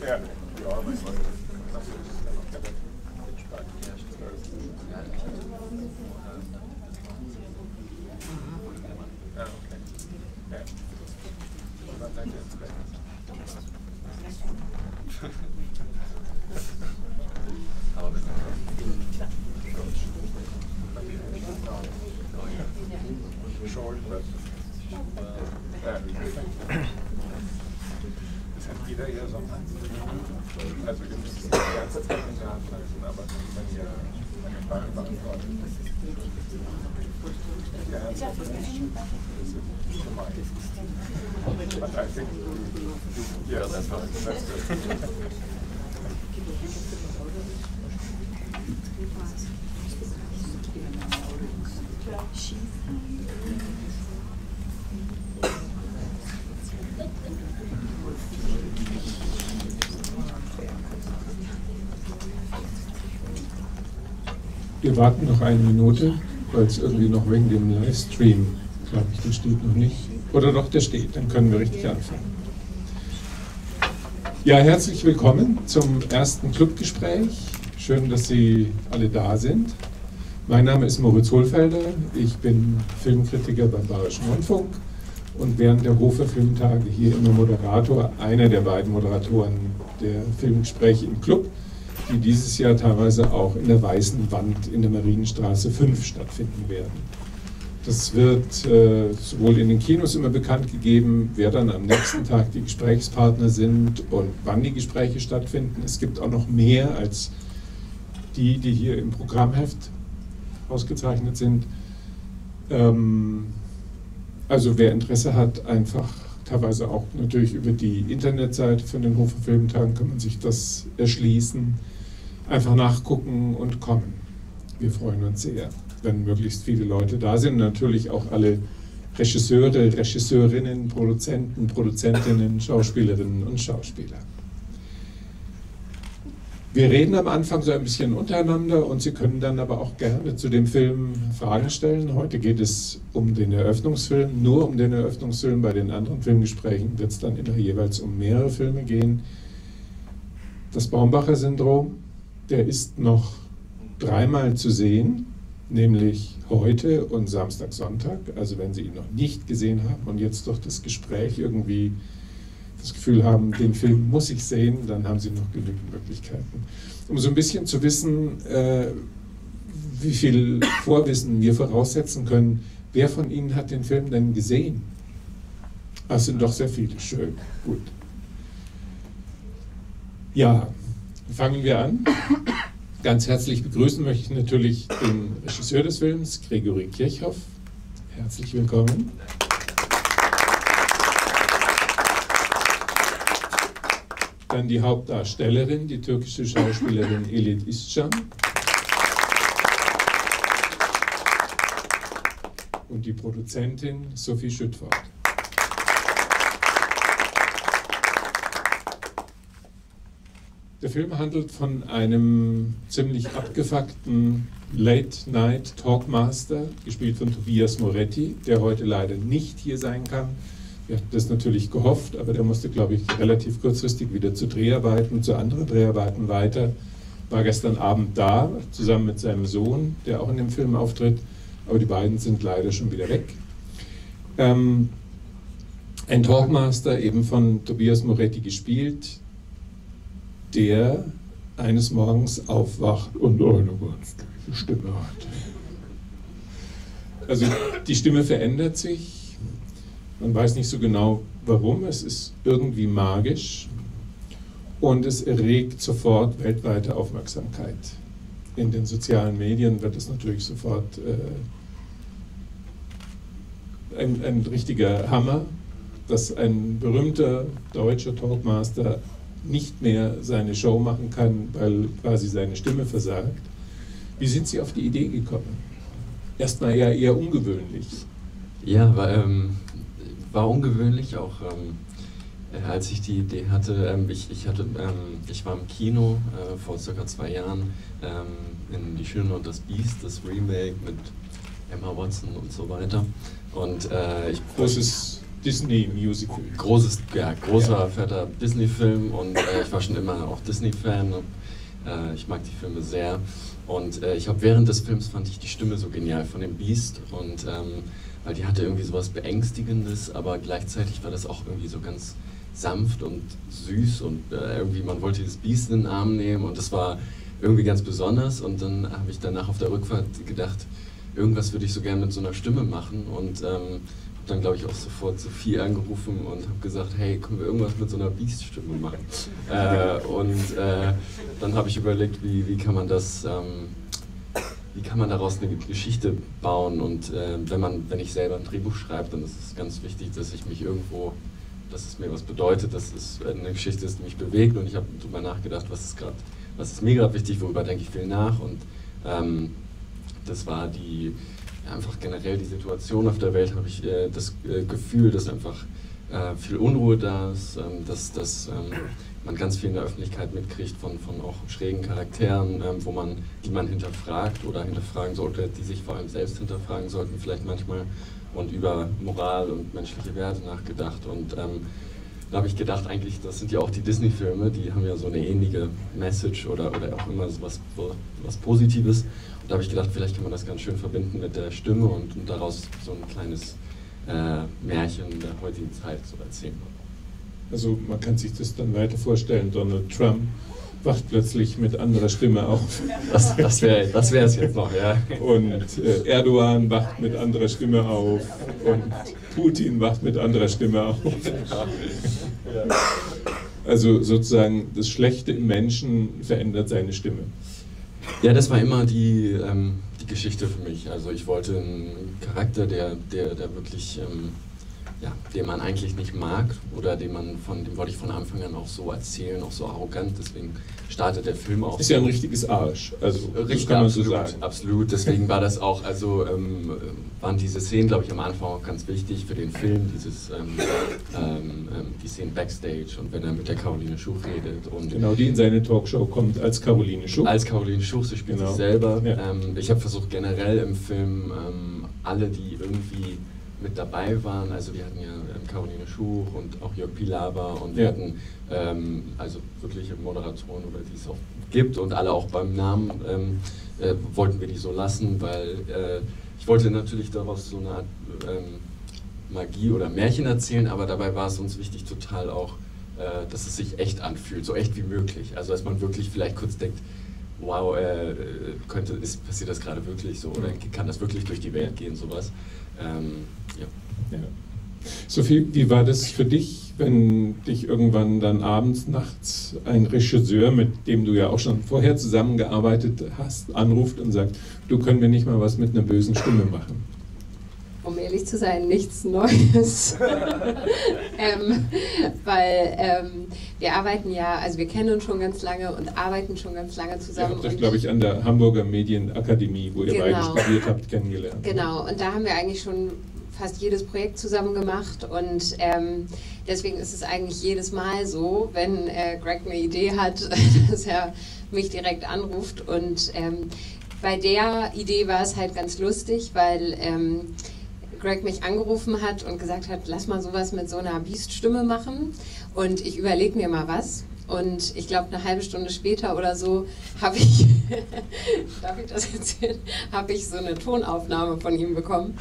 Ja, mein Gott. Das ist entspannt. Ja, okay. Ja. Wann seid ihr ins Bett? Aber bitte. Short, but das hat jeder eher so also ihr müsst die ganze Zeit in der Hand halten, aber wenn ihr eine Frage beantwortet, ja, das ist gemein. But I think, yeah, that's good. Wir warten noch eine Minute, weil es irgendwie noch wegen dem Livestream, glaube ich, der steht noch nicht. Oder doch, der steht, dann können wir richtig anfangen. Ja, herzlich willkommen zum ersten Clubgespräch. Schön, dass Sie alle da sind. Mein Name ist Moritz Hohlfelder, ich bin Filmkritiker beim Bayerischen Rundfunk und während der Hofer Filmtage hier immer Moderator, einer der beiden Moderatoren der Filmgespräche im Club, die dieses Jahr teilweise auch in der Weißen Wand in der Marienstraße 5 stattfinden werden. Das wird sowohl in den Kinos immer bekannt gegeben, wer dann am nächsten Tag die Gesprächspartner sind und wann die Gespräche stattfinden. Es gibt auch noch mehr als die hier im Programmheft ausgezeichnet sind. Also wer Interesse hat, einfach teilweise auch natürlich über die Internetseite von den Hofer Filmtagen kann man sich das erschließen, einfach nachgucken und kommen. Wir freuen uns sehr, wenn möglichst viele Leute da sind. Natürlich auch alle Regisseure, Regisseurinnen, Produzenten, Produzentinnen, Schauspielerinnen und Schauspieler. Wir reden am Anfang so ein bisschen untereinander und Sie können dann aber auch gerne zu dem Film Fragen stellen. Heute geht es um den Eröffnungsfilm, nur um den Eröffnungsfilm. Bei den anderen Filmgesprächen wird es dann immer jeweils um mehrere Filme gehen. Das Baumbacher-Syndrom, der ist noch dreimal zu sehen, nämlich heute und Samstag, Sonntag. Also wenn Sie ihn noch nicht gesehen haben und jetzt durch das Gespräch irgendwie das Gefühl haben, den Film muss ich sehen, dann haben Sie noch genügend Möglichkeiten. Um so ein bisschen zu wissen, wie viel Vorwissen wir voraussetzen können, wer von Ihnen hat den Film denn gesehen? Das sind doch sehr viele, schön, gut. Ja, fangen wir an. Ganz herzlich begrüßen möchte ich natürlich den Regisseur des Films, Gregory Kirchhoff. Herzlich willkommen. Dann die Hauptdarstellerin, die türkische Schauspielerin Elit İşcan. Und die Produzentin Sophie Schüttfort. Der Film handelt von einem ziemlich abgefuckten Late-Night-Talkmaster, gespielt von Tobias Moretti, der heute leider nicht hier sein kann. Wir hatten das natürlich gehofft, aber der musste, glaube ich, relativ kurzfristig wieder zu Dreharbeiten, zu anderen Dreharbeiten weiter. War gestern Abend da, zusammen mit seinem Sohn, der auch in dem Film auftritt, aber die beiden sind leider schon wieder weg. Ein Talkmaster, eben von Tobias Moretti gespielt, der eines Morgens aufwacht und eine ganz tiefe Stimme hat. Also die Stimme verändert sich. Man weiß nicht so genau warum, es ist irgendwie magisch und es erregt sofort weltweite Aufmerksamkeit. In den sozialen Medien wird es natürlich sofort ein richtiger Hammer, dass ein berühmter deutscher Talkmaster nicht mehr seine Show machen kann, weil quasi seine Stimme versagt. Wie sind Sie auf die Idee gekommen? Erstmal ja eher ungewöhnlich. Ja, war ungewöhnlich, auch als ich die Idee hatte. Ich war im Kino vor circa 2 Jahren in Die Schöne und das Biest, das Remake mit Emma Watson und so weiter. Und Großes Disney-Musical. Großer, fetter Disney-Film und ich war schon immer auch Disney-Fan. Ich mag die Filme sehr und ich habe während des Films fand ich die Stimme so genial von dem Beast und weil die hatte irgendwie sowas Beängstigendes, aber gleichzeitig war das auch irgendwie so ganz sanft und süß und irgendwie man wollte das Beast in den Arm nehmen und das war irgendwie ganz besonders und dann habe ich danach auf der Rückfahrt gedacht, irgendwas würde ich so gerne mit so einer Stimme machen und habe dann glaube ich auch sofort Sophie angerufen und habe gesagt, hey, können wir irgendwas mit so einer Beast-Stimme machen? Dann habe ich überlegt, wie kann man das, wie kann man daraus eine Geschichte bauen und wenn ich selber ein Drehbuch schreibe, dann ist es ganz wichtig, dass ich mich irgendwo, dass es mir was bedeutet, dass es eine Geschichte ist, die mich bewegt und ich habe darüber nachgedacht, was ist mir gerade wichtig, worüber denke ich viel nach und das war einfach generell die Situation auf der Welt, habe ich das Gefühl, dass einfach viel Unruhe da ist, dass man ganz viel in der Öffentlichkeit mitkriegt von auch schrägen Charakteren, die man hinterfragt oder hinterfragen sollte, die sich vor allem selbst hinterfragen sollten vielleicht manchmal und über Moral und menschliche Werte nachgedacht und da habe ich gedacht, eigentlich, das sind ja auch die Disney-Filme, die haben ja so eine ähnliche Message oder auch immer so was Positives. Und da habe ich gedacht, vielleicht kann man das ganz schön verbinden mit der Stimme und daraus so ein kleines Märchen der heutigen Zeit so erzählen. Also man kann sich das dann weiter vorstellen, Donald Trump wacht plötzlich mit anderer Stimme auf. Das wäre es jetzt noch, ja. Und Erdogan wacht mit anderer Stimme auf und Putin wacht mit anderer Stimme auf. Also sozusagen das Schlechte im Menschen verändert seine Stimme. Ja, das war immer die Geschichte für mich. Also ich wollte einen Charakter, der wirklich, den man eigentlich nicht mag oder dem wollte ich von Anfang an auch so erzählen, auch so arrogant. Deswegen startet der Film auch. Ist ja ein richtiges Arsch. Also richtig, kann man absolut, so sagen. Absolut. Deswegen war das auch, waren diese Szenen, glaube ich, am Anfang auch ganz wichtig für den Film. Die Szenen Backstage und wenn er mit der Caroline Schuch redet. Und genau, die in seine Talkshow kommt als Caroline Schuch. Als Caroline Schuch, sie spielt sich selber. Ja. Ich habe versucht generell im Film alle, die irgendwie mit dabei waren, also wir hatten ja Caroline Schuch und auch Jörg Pilawa und wir hatten also wirkliche Moderatoren, oder die es auch gibt und alle auch beim Namen wollten wir die so lassen, weil ich wollte natürlich daraus so eine Art Magie oder Märchen erzählen, aber dabei war es uns wichtig total auch, dass es sich echt anfühlt, so echt wie möglich, also dass man wirklich vielleicht kurz denkt, wow, passiert das gerade wirklich so oder kann das wirklich durch die Welt gehen, sowas. Ja. Sophie, wie war das für dich, wenn dich irgendwann dann abends, nachts ein Regisseur, mit dem du ja auch schon vorher zusammengearbeitet hast, anruft und sagt, du, können wir nicht mal was mit einer bösen Stimme machen? Um ehrlich zu sein, nichts Neues. Weil wir arbeiten ja, also wir kennen uns schon ganz lange und arbeiten schon ganz lange zusammen. Ihr habt euch, glaube ich, an der Hamburger Medienakademie, wo ihr beide studiert habt, kennengelernt. Genau, und da haben wir eigentlich schon fast jedes Projekt zusammen gemacht und deswegen ist es eigentlich jedes Mal so, wenn Greg eine Idee hat, dass er mich direkt anruft und bei der Idee war es halt ganz lustig, weil Greg mich angerufen hat und gesagt hat, lass mal sowas mit so einer Beast-Stimme machen und ich überlege mir mal was. Und ich glaube, eine halbe Stunde später oder so habe ich, darf ich das erzählen, habe ich so eine Tonaufnahme von ihm bekommen.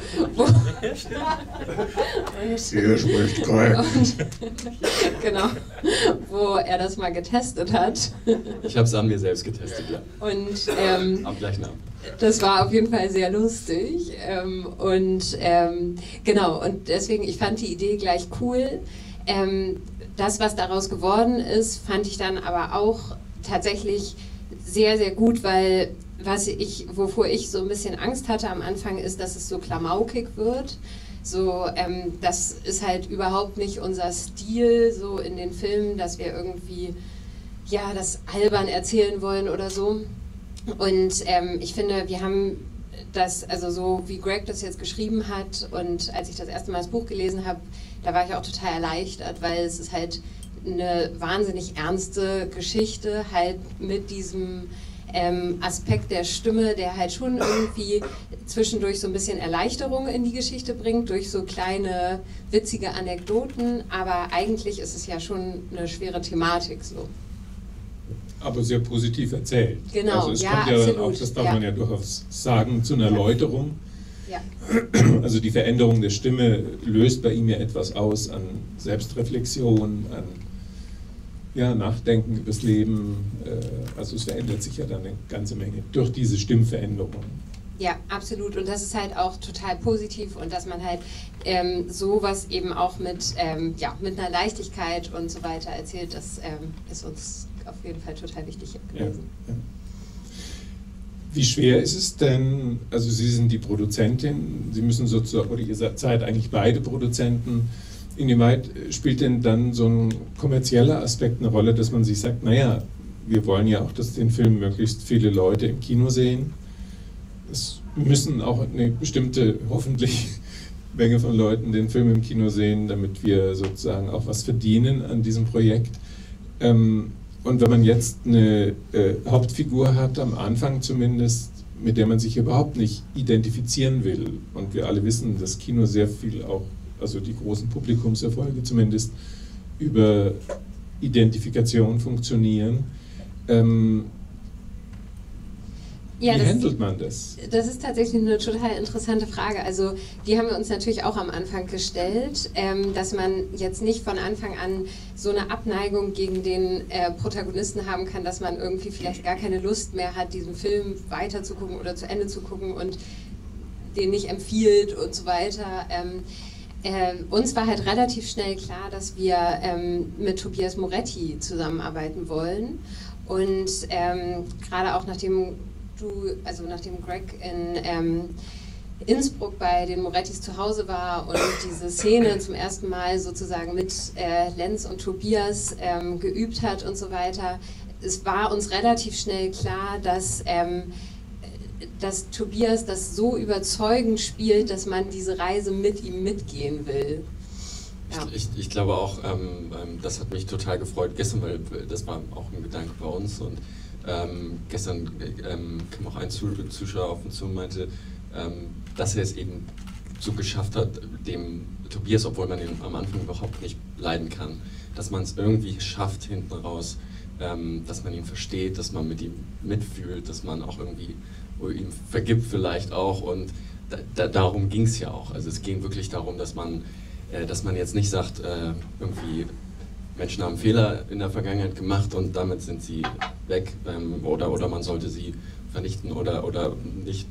Hier spricht Greg. Genau, wo er das mal getestet hat. Ich habe es an mir selbst getestet, ja. Und am gleichen Abend. Das war auf jeden Fall sehr lustig genau, und deswegen, ich fand die Idee gleich cool. Das, was daraus geworden ist, fand ich dann aber auch tatsächlich sehr, sehr gut, weil wovor ich so ein bisschen Angst hatte am Anfang, ist, dass es so klamaukig wird. So, das ist halt überhaupt nicht unser Stil so in den Filmen, dass wir irgendwie das albern erzählen wollen oder so. Und ich finde, wir haben das, also so wie Greg das jetzt geschrieben hat und als ich das erste Mal das Buch gelesen habe, da war ich auch total erleichtert, weil es ist halt eine wahnsinnig ernste Geschichte, halt mit diesem Aspekt der Stimme, der halt schon irgendwie zwischendurch so ein bisschen Erleichterung in die Geschichte bringt, durch so kleine witzige Anekdoten, aber eigentlich ist es ja schon eine schwere Thematik so. Aber sehr positiv erzählt. Genau, also es ja, kommt ja absolut. auch, das darf man ja durchaus sagen, zu einer Erläuterung. Ja. Also die Veränderung der Stimme löst bei ihm ja etwas aus an Selbstreflexion, an Nachdenken über das Leben. Also es verändert sich ja dann eine ganze Menge durch diese Stimmveränderung. Ja, absolut. Und das ist halt auch total positiv und dass man halt sowas eben auch mit einer Leichtigkeit und so weiter erzählt, das ist uns auf jeden Fall total wichtig gewesen. Ja. Wie schwer ist es denn, also Sie sind die Produzentin, Sie müssen sozusagen, oder ihr seid eigentlich beide Produzenten, inwieweit spielt denn dann so ein kommerzieller Aspekt eine Rolle, dass man sich sagt, naja, wir wollen ja auch, dass den Film möglichst viele Leute im Kino sehen. Es müssen auch eine bestimmte, hoffentlich, Menge von Leuten den Film im Kino sehen, damit wir sozusagen auch was verdienen an diesem Projekt. Und wenn man jetzt eine Hauptfigur hat, am Anfang zumindest, mit der man sich überhaupt nicht identifizieren will, und wir alle wissen, dass Kino sehr viel auch, also die großen Publikumserfolge zumindest, über Identifikation funktionieren, wie handelt man das? Das ist tatsächlich eine total interessante Frage. Also die haben wir uns natürlich auch am Anfang gestellt, dass man jetzt nicht von Anfang an so eine Abneigung gegen den Protagonisten haben kann, dass man irgendwie vielleicht gar keine Lust mehr hat, diesen Film weiter zu gucken oder zu Ende zu gucken und den nicht empfiehlt und so weiter. Uns war halt relativ schnell klar, dass wir mit Tobias Moretti zusammenarbeiten wollen und gerade auch nachdem Greg in Innsbruck bei den Morettis zu Hause war und diese Szene zum ersten Mal sozusagen mit Lenz und Tobias geübt hat und so weiter, es war uns relativ schnell klar, dass Tobias das so überzeugend spielt, dass man diese Reise mit ihm mitgehen will. Ja. Ich glaube auch, das hat mich total gefreut gestern, weil das war auch ein Gedanke bei uns und gestern kam auch ein Zuschauer auf uns zu und meinte, dass er es eben so geschafft hat, dem Tobias, obwohl man ihn am Anfang überhaupt nicht leiden kann, dass man es irgendwie schafft hinten raus, dass man ihn versteht, dass man mit ihm mitfühlt, dass man auch irgendwie ihm vergibt vielleicht auch und darum ging es ja auch. Also es ging wirklich darum, dass man jetzt nicht sagt, irgendwie Menschen haben Fehler in der Vergangenheit gemacht und damit sind sie weg oder man sollte sie vernichten oder nicht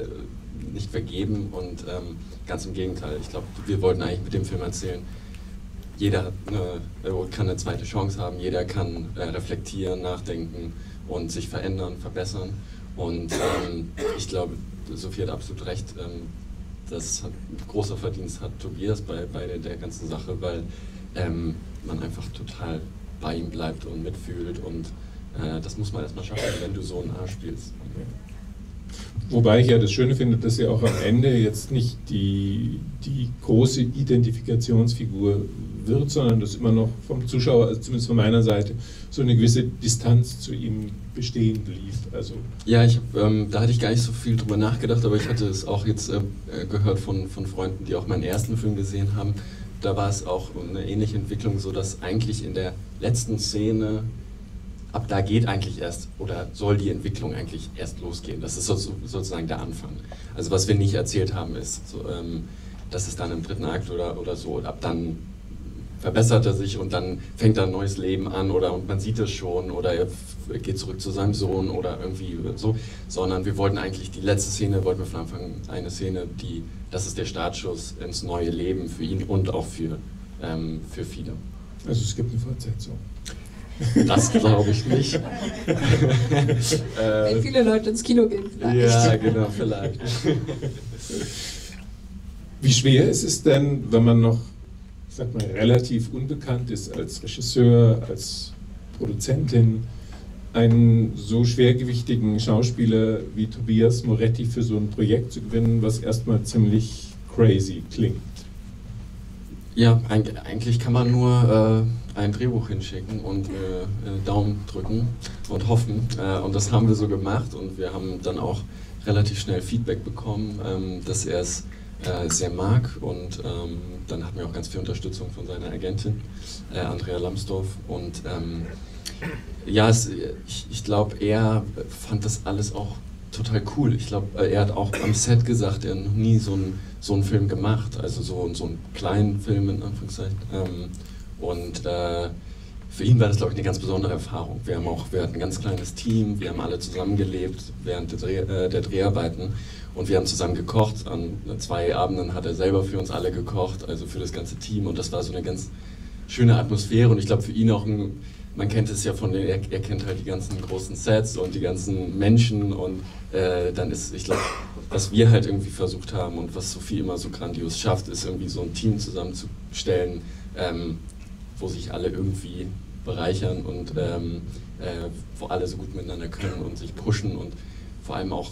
vergeben und ganz im Gegenteil. Ich glaube, wir wollten eigentlich mit dem Film erzählen, jeder kann eine zweite Chance haben, jeder kann reflektieren, nachdenken und sich verändern, verbessern und ich glaube, Sophie hat absolut recht, das hat großer Verdienst hat Tobias bei der ganzen Sache, weil man einfach total bei ihm bleibt und mitfühlt und das muss man erstmal schaffen, wenn du so ein A spielst. Okay. Wobei ich ja das Schöne finde, dass ja auch am Ende jetzt nicht die große Identifikationsfigur wird, sondern dass immer noch vom Zuschauer, also zumindest von meiner Seite, so eine gewisse Distanz zu ihm bestehen blieb. Also ja, da hatte ich gar nicht so viel drüber nachgedacht, aber ich hatte es auch jetzt gehört von Freunden, die auch meinen ersten Film gesehen haben. Da war es auch eine ähnliche Entwicklung, so dass eigentlich in der letzten Szene, ab da geht eigentlich erst, oder soll die Entwicklung eigentlich erst losgehen. Das ist sozusagen der Anfang. Also was wir nicht erzählt haben, ist, so, dass es dann im dritten Akt oder so, und ab dann verbessert er sich und dann fängt er ein neues Leben an und man sieht es schon oder er geht zurück zu seinem Sohn oder irgendwie so, sondern wir wollten eigentlich die letzte Szene, wollten wir von Anfang an eine Szene, das ist der Startschuss ins neue Leben für ihn und auch für viele. Also es gibt eine Fortsetzung. Das glaube ich nicht. Wenn viele Leute ins Kino gehen, vielleicht. Ja, genau, vielleicht. Wie schwer ist es denn, wenn man noch, ich sag mal, relativ unbekannt ist als Regisseur, als Produzentin, einen so schwergewichtigen Schauspieler wie Tobias Moretti für so ein Projekt zu gewinnen, was erstmal ziemlich crazy klingt? Ja, eigentlich kann man nur ein Drehbuch hinschicken und Daumen drücken und hoffen. Und das haben wir so gemacht und wir haben dann auch relativ schnell Feedback bekommen, dass er es sehr mag. Und dann hatten wir auch ganz viel Unterstützung von seiner Agentin, Andrea Lambsdorff. Und ja, ich glaube, er fand das alles auch total cool. Ich glaube, er hat auch am Set gesagt, er hat noch nie so einen Film gemacht, also so einen kleinen Film in Anführungszeichen. Und für ihn war das, glaube ich, eine ganz besondere Erfahrung. Wir hatten ein ganz kleines Team, wir haben alle zusammengelebt während der Dreharbeiten und wir haben zusammen gekocht. An 2 Abenden hat er selber für uns alle gekocht, also für das ganze Team, und das war so eine ganz schöne Atmosphäre und ich glaube für ihn auch man kennt es ja er kennt halt die ganzen großen Sets und die ganzen Menschen und dann ist, ich glaube, was wir halt irgendwie versucht haben und was Sophie immer so grandios schafft, ist irgendwie so ein Team zusammenzustellen, wo sich alle irgendwie bereichern und wo alle so gut miteinander können und sich pushen und vor allem auch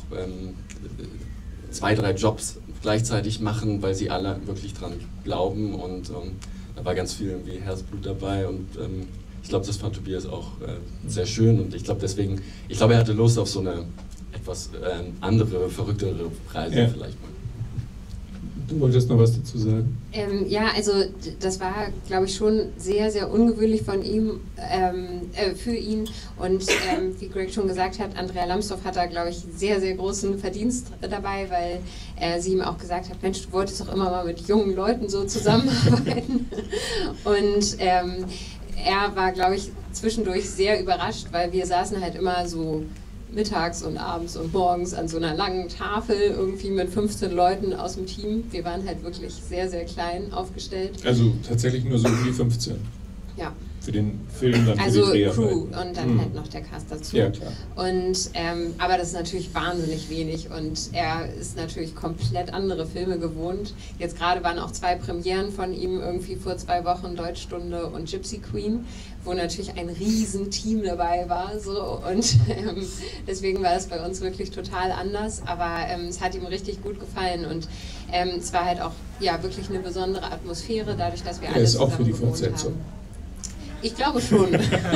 2, 3 Jobs gleichzeitig machen, weil sie alle wirklich dran glauben und da war ganz viel irgendwie Herzblut dabei und ich glaube, das fand Tobias auch sehr schön und ich glaube, er hatte Lust auf so eine etwas andere, verrücktere Reise ja. vielleicht mal. Du wolltest noch was dazu sagen? Ja, also das war, glaube ich, schon sehr, sehr ungewöhnlich von ihm, für ihn. Und wie Greg schon gesagt hat, Andrea Lambsdorff hat da, glaube ich, sehr, sehr großen Verdienst dabei, weil sie ihm auch gesagt hat, Mensch, du wolltest doch immer mal mit jungen Leuten so zusammenarbeiten. Und er war, glaube ich, zwischendurch sehr überrascht, weil wir saßen halt immer so mittags und abends und morgens an so einer langen Tafel irgendwie mit 15 Leuten aus dem Team. Wir waren halt wirklich sehr, sehr klein aufgestellt. Also tatsächlich nur so um die 15? Ja. Für den Film dann also für die Crew Dreharbeiten. und dann halt noch der Cast dazu. Ja, klar. Und, aber das ist natürlich wahnsinnig wenig und er ist natürlich komplett andere Filme gewohnt. Jetzt gerade waren auch 2 Premieren von ihm irgendwie vor 2 Wochen, Deutschstunde und Gypsy Queen, wo natürlich ein riesen Team dabei war. So. Und deswegen war es bei uns wirklich total anders, aber es hat ihm richtig gut gefallen und es war halt auch ja, wirklich eine besondere Atmosphäre, dadurch, dass wir alle ist zusammen auch für die gewohnt Fortsetzung. haben. Ich glaube schon.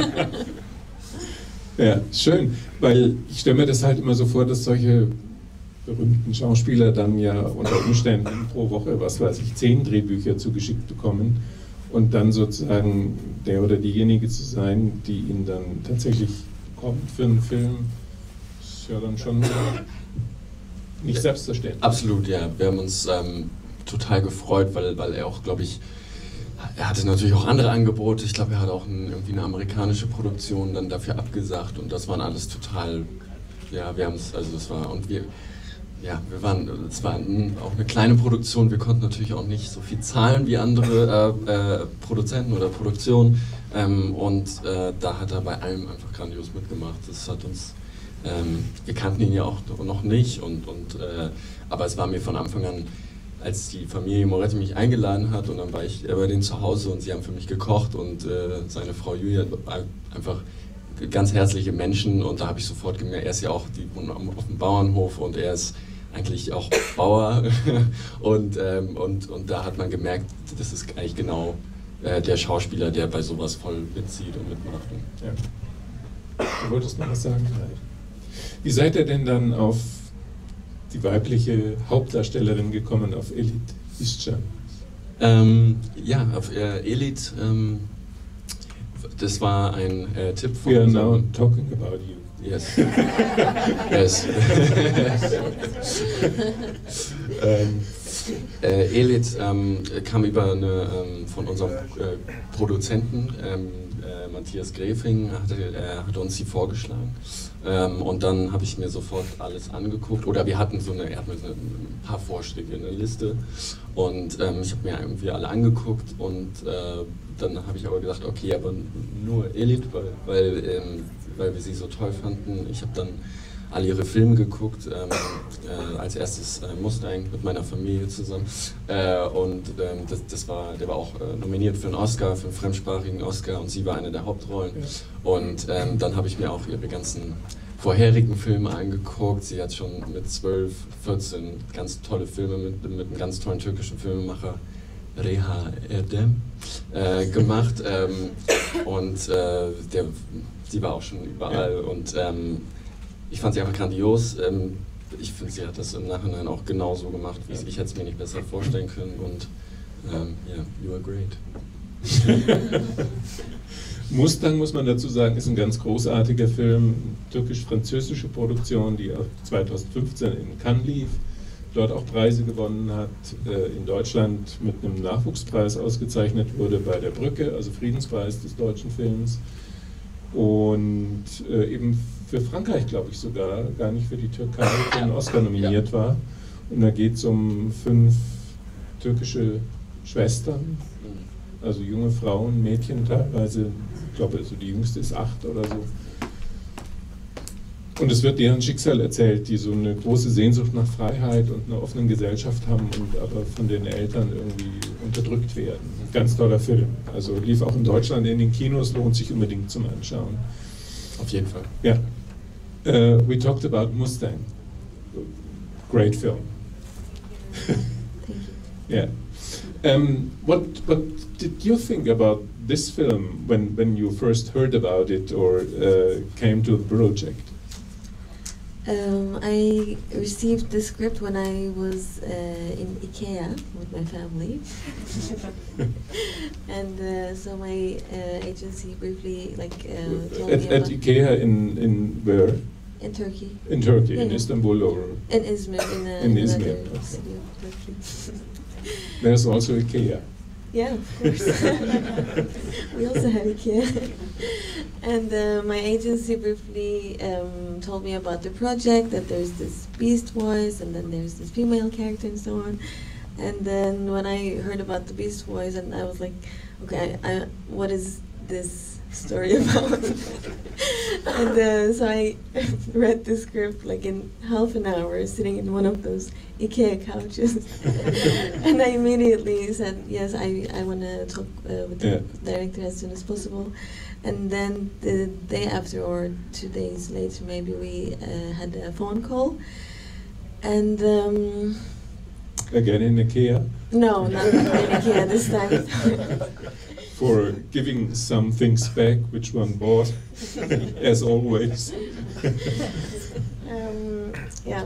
Ja, schön, weil ich stelle mir das halt immer so vor, dass solche berühmten Schauspieler dann ja unter Umständen pro Woche, was weiß ich, 10 Drehbücher zugeschickt bekommen und dann sozusagen der oder diejenige zu sein, die ihn dann tatsächlich bekommt für einen Film, ist ja dann schon nicht selbstverständlich. Absolut, ja. Wir haben uns total gefreut, weil er auch, glaube ich, er hatte natürlich auch andere Angebote. Ich glaube, er hat auch irgendwie eine amerikanische Produktion dann dafür abgesagt und das waren alles total, ja, wir haben es, also das war, und wir waren, es war auch eine kleine Produktion, wir konnten natürlich auch nicht so viel zahlen wie andere Produzenten oder Produktionen und da hat er bei allem einfach grandios mitgemacht. Das hat uns, wir kannten ihn ja auch noch nicht aber es war mir von Anfang an, als die Familie Moretti mich eingeladen hat und dann war ich bei denen zu Hause und sie haben für mich gekocht und seine Frau Julia, einfach ganz herzliche Menschen und da habe ich sofort gemerkt, er ist ja auch auf dem Bauernhof und er ist eigentlich auch Bauer und da hat man gemerkt, das ist eigentlich genau der Schauspieler, der bei sowas voll mitzieht und mitmacht. Ja. Du wolltest noch was sagen? Wie seid ihr denn dann auf die weibliche Hauptdarstellerin gekommen, auf Elit Işcan? Ja, auf Elit, das war ein Tipp von We are now talking about you. Yes. Yes. Elit kam über von unserem Produzenten, Matthias Gräfing, hat uns sie vorgeschlagen. Und dann habe ich mir sofort alles angeguckt. Oder er hat mir ein paar Vorschläge in der Liste. Und ich habe mir irgendwie alle angeguckt. Und dann habe ich aber gesagt, okay, aber nur Elit, weil wir sie so toll fanden. Ich habe dann alle ihre Filme geguckt, als erstes Mustang mit meiner Familie zusammen der war auch nominiert für einen Oscar, für einen fremdsprachigen Oscar und sie war eine der Hauptrollen und dann habe ich mir auch ihre ganzen vorherigen Filme angeguckt. Sie hat schon mit 12, 14 ganz tolle Filme mit einem ganz tollen türkischen Filmemacher Reha Erdem gemacht und sie war auch schon überall und ich fand sie einfach grandios. Ich finde, sie hat das im Nachhinein auch genauso gemacht, wie ich hätte es mir nicht besser vorstellen können und yeah, you are great. Mustang, muss man dazu sagen, ist ein ganz großartiger Film, türkisch-französische Produktion, die 2015 in Cannes lief, dort auch Preise gewonnen hat, in Deutschland mit einem Nachwuchspreis ausgezeichnet wurde bei der Brücke, also Friedenspreis des deutschen Films, und eben für Frankreich, glaube ich sogar, gar nicht für die Türkei, für den Oscar nominiert war. Und da geht es um 5 türkische Schwestern, also junge Frauen, Mädchen teilweise, ich glaube, also die jüngste ist 8 oder so. Und es wird deren Schicksal erzählt, die so eine große Sehnsucht nach Freiheit und einer offenen Gesellschaft haben und aber von den Eltern irgendwie unterdrückt werden. Ganz toller Film. Also lief auch in Deutschland in den Kinos, lohnt sich unbedingt zum Anschauen. Auf jeden Fall. Ja. We talked about Mustang. Great film. Yeah. What did you think about this film when you first heard about it or came to the project? I received the script when I was in IKEA with my family, and so my agency briefly told me at IKEA in where? In Turkey. In Turkey, yeah. In Istanbul or? In Izmir, in Izmir. Another Okay. city of Turkey. There's also IKEA. Yeah, of course. We also have IKEA. And my agency briefly told me about the project, that there's this Beast Boys, and then there's this female character and so on. And then when I heard about the Beast Boys, and I was like, okay, what is this story about? And so I read the script like in half an hour, sitting in one of those IKEA couches. And I immediately said, yes, I want to talk with the director as soon as possible. And then the day after, or 2 days later, maybe we had a phone call. And Again in IKEA? no, not in IKEA this time. For giving some things back which one bought, as always. Yeah.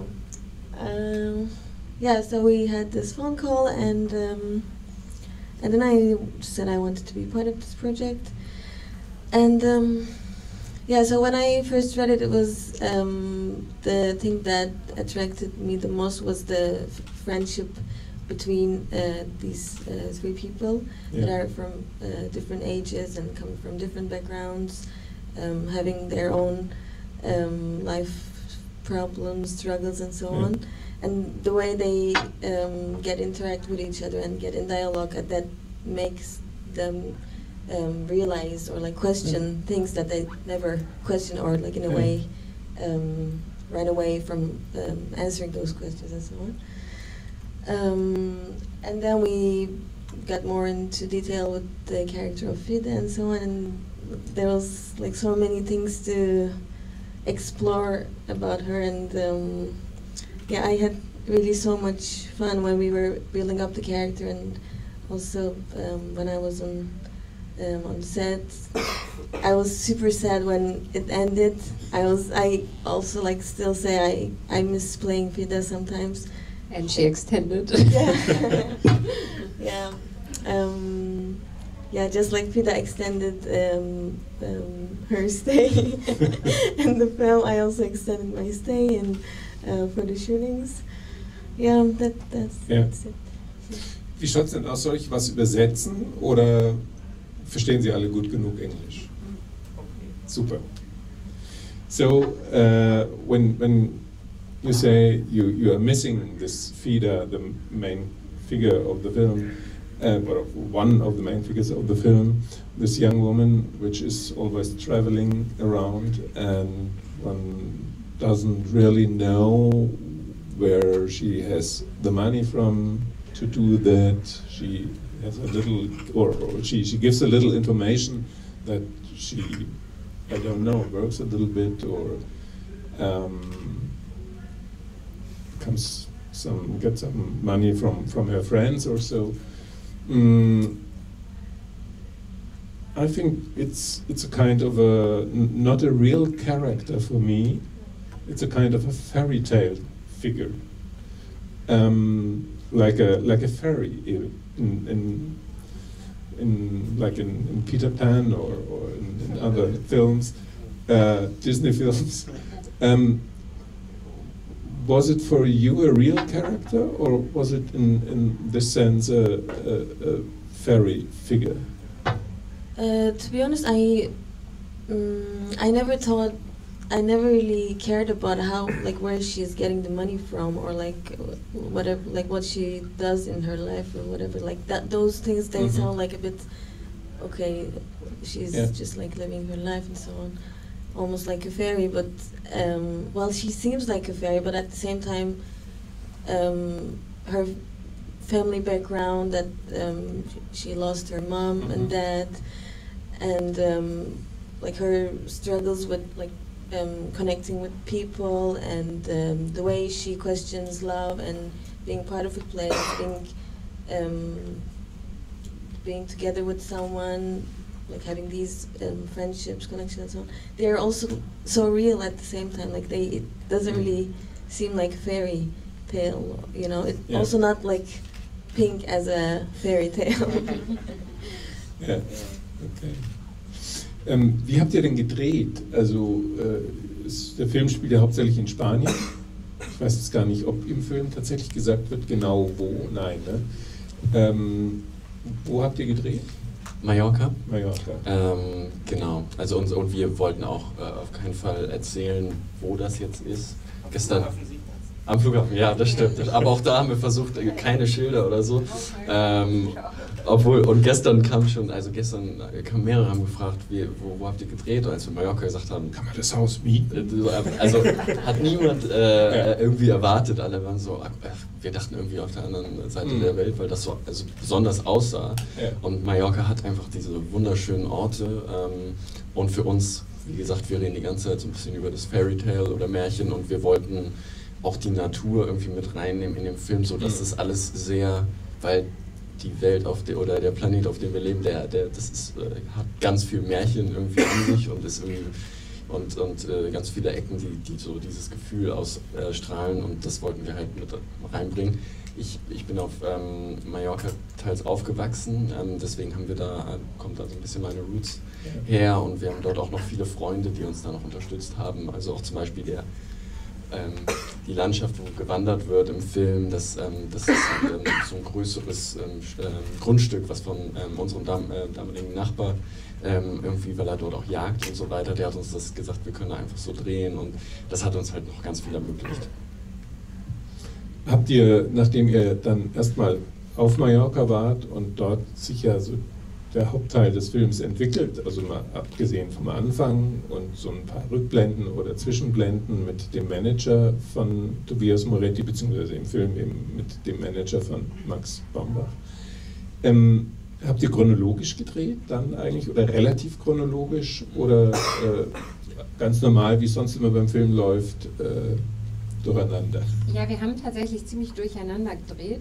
Yeah, so we had this phone call, and then I said I wanted to be part of this project. And yeah, so when I first read it, it was the thing that attracted me the most was the friendship between these 3 people that are from different ages and come from different backgrounds, having their own life problems, struggles, and so on. And the way they interact with each other and get in dialogue, that makes them realize or question things that they never question, or in a way run away from answering those questions and so on. And then we got more into detail with the character of Fida and so on, and there was so many things to explore about her, and yeah, I had really so much fun when we were building up the character, and also when I was on set. I was super sad when it ended. I also still say I miss playing Fida sometimes. And she extended. Yeah. Yeah. Yeah, just like Fida extended her stay in the film, I also extended my stay for the shootings. Yeah, that's it. Wie schaut es denn aus? Soll ich was übersetzen oder verstehen Sie alle gut genug Englisch? Super. So, when you say you are missing this Fida, the main figure of the film, or one of the main figures of the film, this young woman which is always traveling around, and one doesn't really know where she has the money from to do that. She has a little, or she gives a little information that she, I don't know, works a little bit, or gets some money from her friends or so. I think it's a kind of not a real character for me. It's a kind of a fairy tale figure, like a fairy in Peter Pan or in other films, Disney films. Was it for you a real character, or was it in this sense a fairy figure? To be honest, I never really cared about how, like, where she's getting the money from, or like whatever, like what she does in her life or whatever. Like that, those things, they sound like a bit okay. She's just like living her life and so on, almost like a fairy. But well, she seems like a fairy, but at the same time, her family background, that she lost her mom and dad, and like her struggles with like connecting with people, and the way she questions love and being part of a place, being together with someone, like having these friendships, connections, and so on. They're also so real at the same time. Like it doesn't really seem like a fairy tale, you know. It's also not like pink as a fairy tale. Ja, okay. Wie habt ihr denn gedreht? Also der Film spielt ja hauptsächlich in Spanien. Ich weiß jetzt gar nicht, ob im Film tatsächlich gesagt wird, genau wo. Nein, ne? Wo habt ihr gedreht? Mallorca. Mallorca. Genau. Also und wir wollten auch auf keinen Fall erzählen, wo das jetzt ist. Gestern am Flughafen, ja, das stimmt. Aber auch da haben wir versucht, keine Schilder oder so. Obwohl, und gestern kamen mehrere, haben gefragt, wo habt ihr gedreht? Und als wir Mallorca gesagt haben, kann man das Haus mieten? Also hat niemand irgendwie erwartet. Alle waren so, wir dachten irgendwie auf der anderen Seite der Welt, weil das so besonders aussah. Ja. Und Mallorca hat einfach diese wunderschönen Orte. Und für uns, wie gesagt, wir reden die ganze Zeit so ein bisschen über das Fairy Tale oder Märchen, und wir wollten auch die Natur irgendwie mit reinnehmen in den Film, so dass das alles sehr, weil die Welt oder der Planet, auf dem wir leben, hat ganz viel Märchen irgendwie an sich und ist irgendwie und ganz viele Ecken, die so dieses Gefühl ausstrahlen, und das wollten wir halt mit reinbringen. Ich bin auf Mallorca teils aufgewachsen, deswegen kommt da so ein bisschen meine Roots her, und wir haben dort auch noch viele Freunde, die uns da noch unterstützt haben. Also auch zum Beispiel die Landschaft, wo gewandert wird im Film, das ist so ein größeres Grundstück, was von unserem damaligen Nachbar, irgendwie, weil er dort auch jagt und so weiter, der hat uns das gesagt, wir können da einfach so drehen, und das hat uns halt noch ganz viel ermöglicht. Habt ihr, nachdem ihr dann erstmal auf Mallorca wart und dort sich ja so der Hauptteil des Films entwickelt, also mal abgesehen vom Anfang und so ein paar Rückblenden oder Zwischenblenden mit dem Manager von Tobias Moretti, beziehungsweise im Film eben mit dem Manager von Max Baumbach. Habt ihr chronologisch gedreht dann eigentlich, oder relativ chronologisch, oder ganz normal, wie es sonst immer beim Film läuft, durcheinander? Ja, wir haben tatsächlich ziemlich durcheinander gedreht.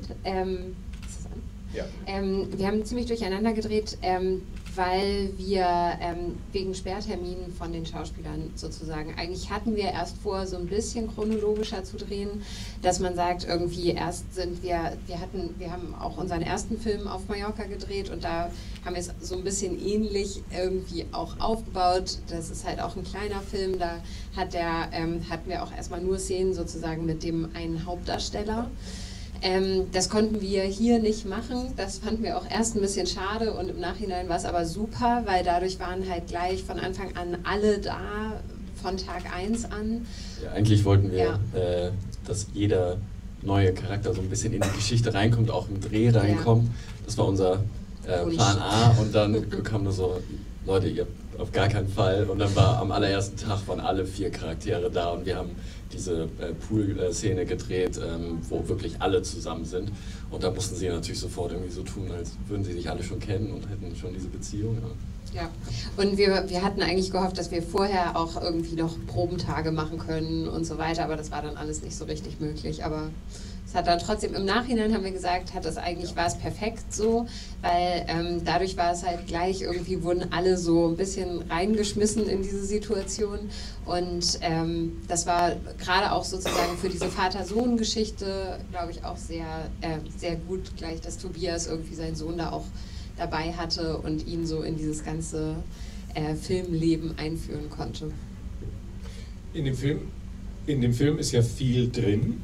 Wir haben ziemlich durcheinander gedreht, weil wir wegen Sperrterminen von den Schauspielern sozusagen, eigentlich hatten wir erst vor, so ein bisschen chronologischer zu drehen, dass man sagt, irgendwie erst wir haben auch unseren ersten Film auf Mallorca gedreht, und da haben wir es so ein bisschen ähnlich irgendwie auch aufgebaut. Das ist halt auch ein kleiner Film, da hatten wir auch erstmal nur Szenen sozusagen mit dem einen Hauptdarsteller. Das konnten wir hier nicht machen, das fanden wir auch erst ein bisschen schade, und im Nachhinein war es aber super, weil dadurch waren halt gleich von Anfang an alle da, von Tag 1 an. Ja, eigentlich wollten wir, dass jeder neue Charakter so ein bisschen in die Geschichte reinkommt, auch im Dreh reinkommt. Das war unser Plan A, und dann kam nur so, Leute, ihr auf gar keinen Fall, und dann war am allerersten Tag waren alle 4 Charaktere da, und wir haben diese Pool-Szene gedreht, wo wirklich alle zusammen sind, und da mussten sie natürlich sofort irgendwie so tun, als würden sie sich alle schon kennen und hätten schon diese Beziehung. Ja, und wir hatten eigentlich gehofft, dass wir vorher auch irgendwie noch Probentage machen können und so weiter, aber das war dann alles nicht so richtig möglich, aber Es hat dann trotzdem im Nachhinein, haben wir gesagt, war es perfekt so, weil dadurch war es halt gleich, irgendwie wurden alle so ein bisschen reingeschmissen in diese Situation und das war gerade auch sozusagen für diese Vater-Sohn-Geschichte, glaube ich, auch sehr, sehr gut gleich, dass Tobias irgendwie seinen Sohn da auch dabei hatte und ihn so in dieses ganze Filmleben einführen konnte. In dem Film ist ja viel drin.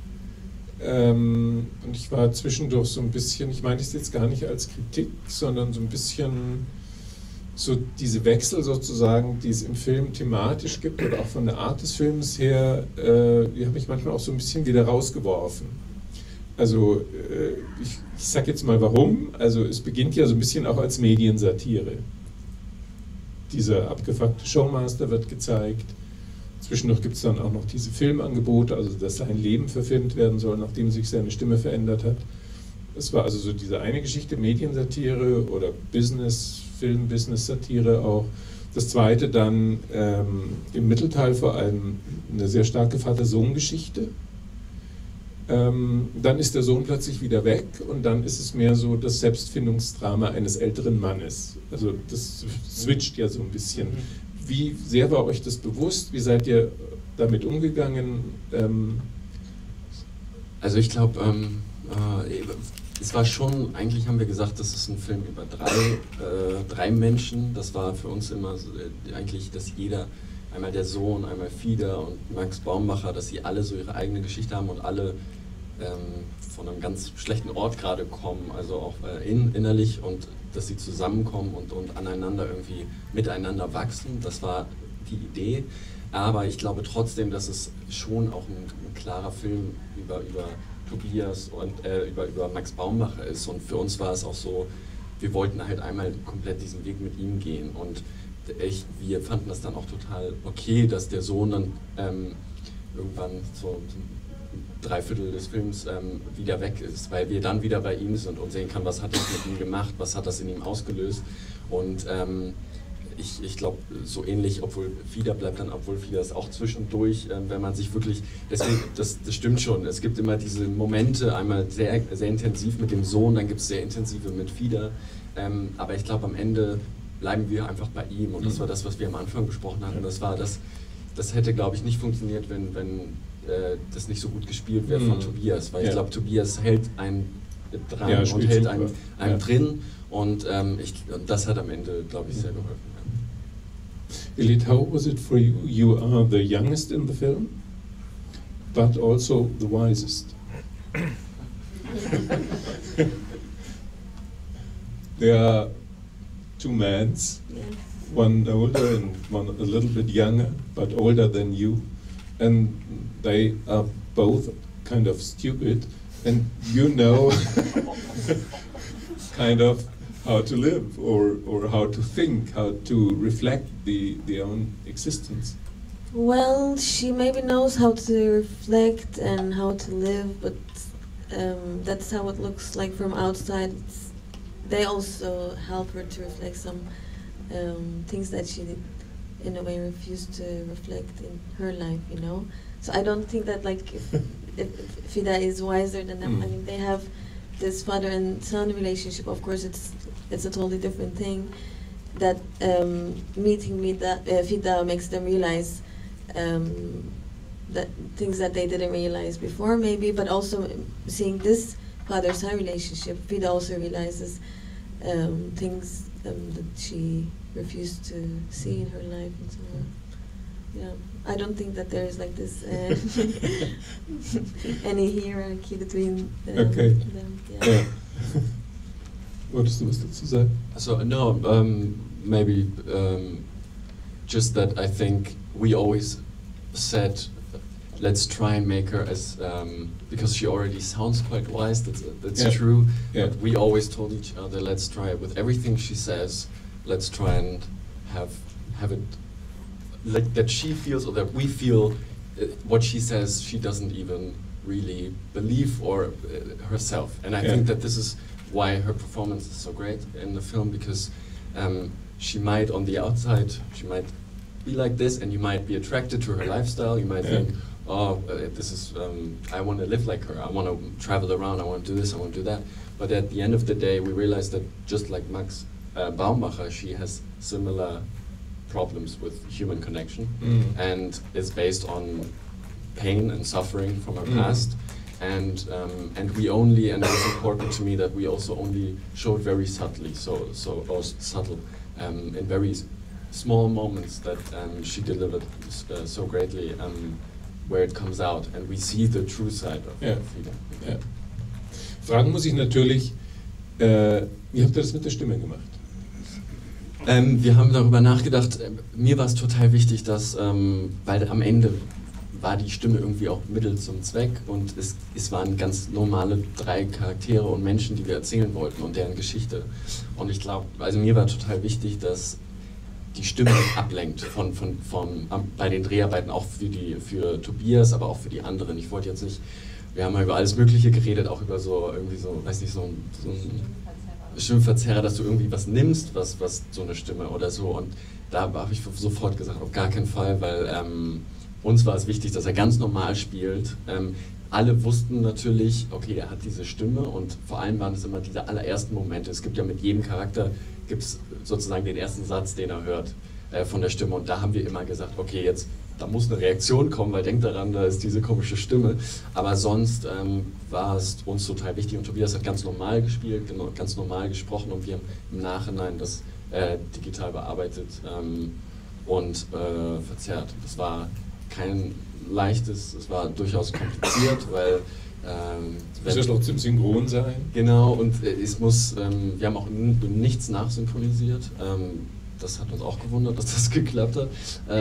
Und ich war zwischendurch so ein bisschen, ich meine es jetzt gar nicht als Kritik, sondern so ein bisschen so diese Wechsel sozusagen, die es im Film thematisch gibt oder auch von der Art des Films her, die haben mich manchmal auch so ein bisschen wieder rausgeworfen. Also ich sag jetzt mal warum, also es beginnt ja so ein bisschen auch als Mediensatire. Dieser abgefuckte Showmaster wird gezeigt. Zwischendurch gibt es dann auch noch diese Filmangebote, also dass sein Leben verfilmt werden soll, nachdem sich seine Stimme verändert hat. Es war also so diese eine Geschichte, Mediensatire oder Film-Business-Satire auch. Das zweite dann im Mittelteil vor allem eine sehr starke Vater-Sohn-Geschichte. Dann ist der Sohn plötzlich wieder weg und dann ist es mehr so das Selbstfindungsdrama eines älteren Mannes. Also das switcht ja so ein bisschen. Wie sehr war euch das bewusst? Wie seid ihr damit umgegangen? Also ich glaube, es war schon, eigentlich haben wir gesagt, das ist ein Film über drei Menschen. Das war für uns immer so, eigentlich, dass jeder, einmal der Sohn, einmal Fieder und Max Baumbacher, dass sie alle so ihre eigene Geschichte haben und alle von einem ganz schlechten Ort gerade kommen, also auch innerlich, und dass sie zusammenkommen und aneinander irgendwie miteinander wachsen. Das war die Idee. Aber ich glaube trotzdem, dass es schon auch ein klarer Film über Tobias und über Max Baumbacher ist. Und für uns war es auch so, wir wollten halt einmal komplett diesen Weg mit ihm gehen. Und wir fanden das dann auch total okay, dass der Sohn dann irgendwann so Dreiviertel des Films wieder weg ist, weil wir dann wieder bei ihm sind und sehen kann, was hat das mit ihm gemacht, was hat das in ihm ausgelöst. Und ich glaube, so ähnlich, obwohl Fieder es auch zwischendurch, wenn man sich wirklich, deswegen, das stimmt schon, es gibt immer diese Momente, einmal sehr, sehr intensiv mit dem Sohn, dann gibt es sehr intensive mit Fieder, aber ich glaube, am Ende bleiben wir einfach bei ihm und das war das, was wir am Anfang besprochen hatten, das hätte, glaube ich, nicht funktioniert, wenn das nicht so gut gespielt wäre von Tobias, weil ich glaube, Tobias hält einen dran und hält einen drin und das hat am Ende, glaube ich, sehr geholfen. Elit, how was it for you? You are the youngest in the film, but also the wisest. There are two men, one older and one a little bit younger, but older than you, and they are both kind of stupid, and you know kind of how to live or how to think, how to reflect the own existence. Well, she maybe knows how to reflect and how to live, but that's how it looks like from outside. They also help her to reflect some things that she did, in a way, refused to reflect in her life, you know. So I don't think that, like, if Fida is wiser than them, I mean, they have this father and son relationship. Of course, it's a totally different thing. That meeting Fida makes them realize that things that they didn't realize before, maybe. But also seeing this father-son relationship, Fida also realizes things that she refused to see in her life and so on. Yeah, I don't think that there is like this any hierarchy between them. Yeah. Wolltest du was dazu sagen? So no, maybe just that I think we always said, let's try and make her as because she already sounds quite wise. That's true. Yeah. But we always told each other, let's try it with everything she says. Let's try and have it like that she feels or that we feel what she says she doesn't even really believe or herself. And I think that this is why her performance is so great in the film, because she might on the outside, she might be like this and you might be attracted to her lifestyle, you might think, oh, this is, I want to live like her, I want to travel around, I want to do this, I want to do that. But at the end of the day, we realized that just like Max Baumbacher, she has similar problems with human connection, and is based on pain and suffering from her past. And we only, and it was important to me that we also only showed very subtly, or subtle, in very small moments that she delivered so greatly, where it comes out, and we see the true side of Frida. Ja. Fragen muss ich natürlich, wie habt ihr das mit der Stimme gemacht? Wir haben darüber nachgedacht, mir war es total wichtig, dass, weil am Ende war die Stimme irgendwie auch Mittel zum Zweck, und es waren ganz normale 3 Charaktere und Menschen, die wir erzählen wollten und deren Geschichte. Und ich glaube, also mir war total wichtig, dass die Stimme ablenkt bei den Dreharbeiten, auch für Tobias, aber auch für die anderen. Ich wollte jetzt nicht, wir haben mal über alles Mögliche geredet, auch über so irgendwie so, weiß nicht, so ein Stimmverzerrer, dass du irgendwie was nimmst, was so eine Stimme oder so. Und da habe ich sofort gesagt, auf gar keinen Fall, weil uns war es wichtig, dass er ganz normal spielt. Alle wussten natürlich, okay, er hat diese Stimme, und vor allem waren es immer diese allerersten Momente. Es gibt ja mit jedem Charakter, gibt es sozusagen den ersten Satz, den er hört von der Stimme, und da haben wir immer gesagt, okay, jetzt, da muss eine Reaktion kommen, weil denkt daran, da ist diese komische Stimme. Aber sonst war es uns total wichtig, und Tobias hat ganz normal gespielt, ganz normal gesprochen, und wir haben im Nachhinein das digital bearbeitet und verzerrt. Das war kein leichtes, es war durchaus kompliziert, weil es muss ja trotzdem synchron sein. Genau, und es muss, wir haben auch nichts nachsynchronisiert, das hat uns auch gewundert, dass das geklappt hat.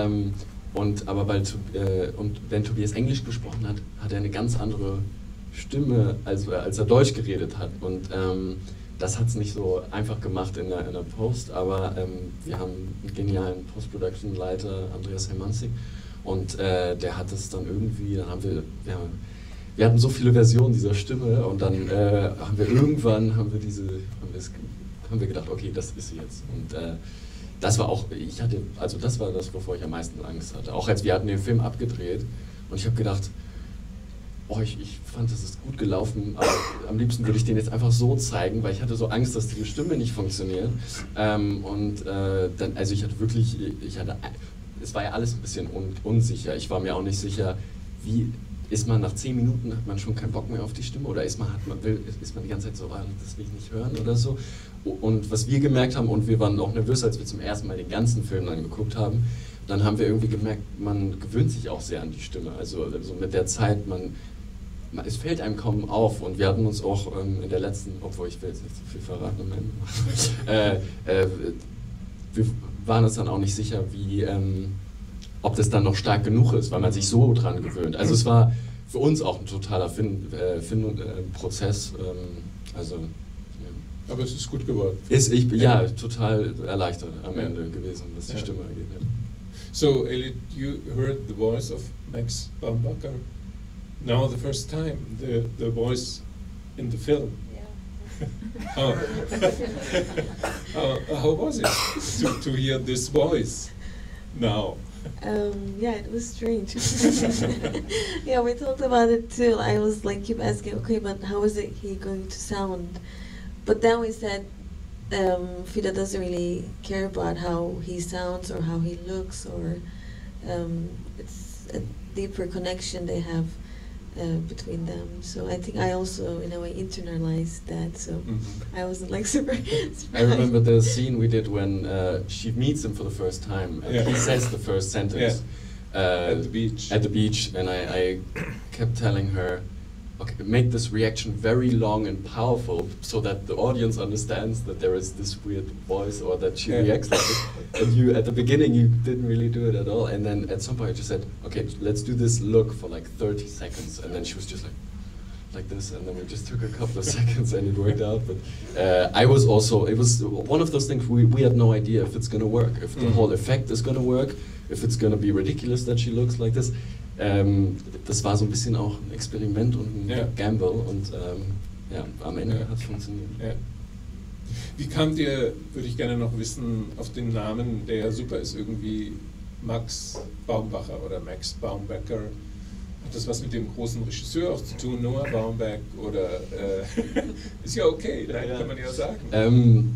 Aber wenn Tobias Englisch gesprochen hat, hat er eine ganz andere Stimme, als er Deutsch geredet hat. Und das hat es nicht so einfach gemacht in der Post, aber wir haben einen genialen Post-Production-Leiter, Andreas Hermanzig, und der hat es dann irgendwie, dann haben wir hatten so viele Versionen dieser Stimme, und dann haben wir irgendwann gedacht, okay, das ist sie jetzt. Und das war auch, das war das, wovor ich am meisten Angst hatte. Auch wir hatten den Film abgedreht, und ich habe gedacht, oh, ich fand, das ist gut gelaufen, aber am liebsten würde ich den jetzt einfach so zeigen, weil ich hatte so Angst, dass diese Stimme nicht funktioniert. Also ich hatte wirklich, es war ja alles ein bisschen unsicher. Ich war mir auch nicht sicher, wie ist man nach 10 Minuten, hat man schon keinen Bock mehr auf die Stimme, oder ist man die ganze Zeit so, das will ich nicht hören oder so. Und was wir gemerkt haben, und wir waren auch nervös, als wir zum ersten Mal den ganzen Film dann geguckt haben, dann haben wir irgendwie gemerkt, man gewöhnt sich auch sehr an die Stimme. Also mit der Zeit, es fällt einem kaum auf, und wir hatten uns auch in der letzten, obwohl ich will jetzt nicht so viel verraten, wir waren uns dann auch nicht sicher, ob das dann noch stark genug ist, weil man sich so dran gewöhnt. Also es war für uns auch ein totaler Prozess. Aber es ist gut geworden. Ja, total erleichtert am Ende gewesen, was die Stimme angeht. Ja. So, Elliot, you heard the voice of Max Baumbacher now the first time, the voice in the film. Yeah. How was it to hear this voice now? Yeah, it was strange. Yeah, we talked about it too. I was like, keep asking, okay, but how is he going to sound? But then we said, Frida doesn't really care about how he sounds or how he looks, or it's a deeper connection they have between them. So I think I also, in a way, internalized that. So I wasn't like super surprised. I remember the scene we did when she meets him for the first time. And he says the first sentence at the beach. At the beach, and I kept telling her, okay, make this reaction very long and powerful, so that the audience understands that there is this weird voice, or that she reacts like this. And you, at the beginning, you didn't really do it at all. And then at some point, I just said, okay, let's do this look for like 30 seconds. And then she was just like this, and then we just took a couple of seconds, and it worked out. But it was one of those things we had no idea if it's gonna work, if the whole effect is gonna work, if it's gonna be ridiculous that she looks like this. Das war so ein bisschen auch ein Experiment und ein Gamble, und am Ende hat es funktioniert. Ja. Wie kamt ihr, würde ich gerne noch wissen, auf den Namen, der ja super ist, irgendwie Max Baumbacher oder Max Baumbacher? Hat das was mit dem großen Regisseur auch zu tun, Noah Baumbach, oder ist ja okay, nein, kann man ja sagen.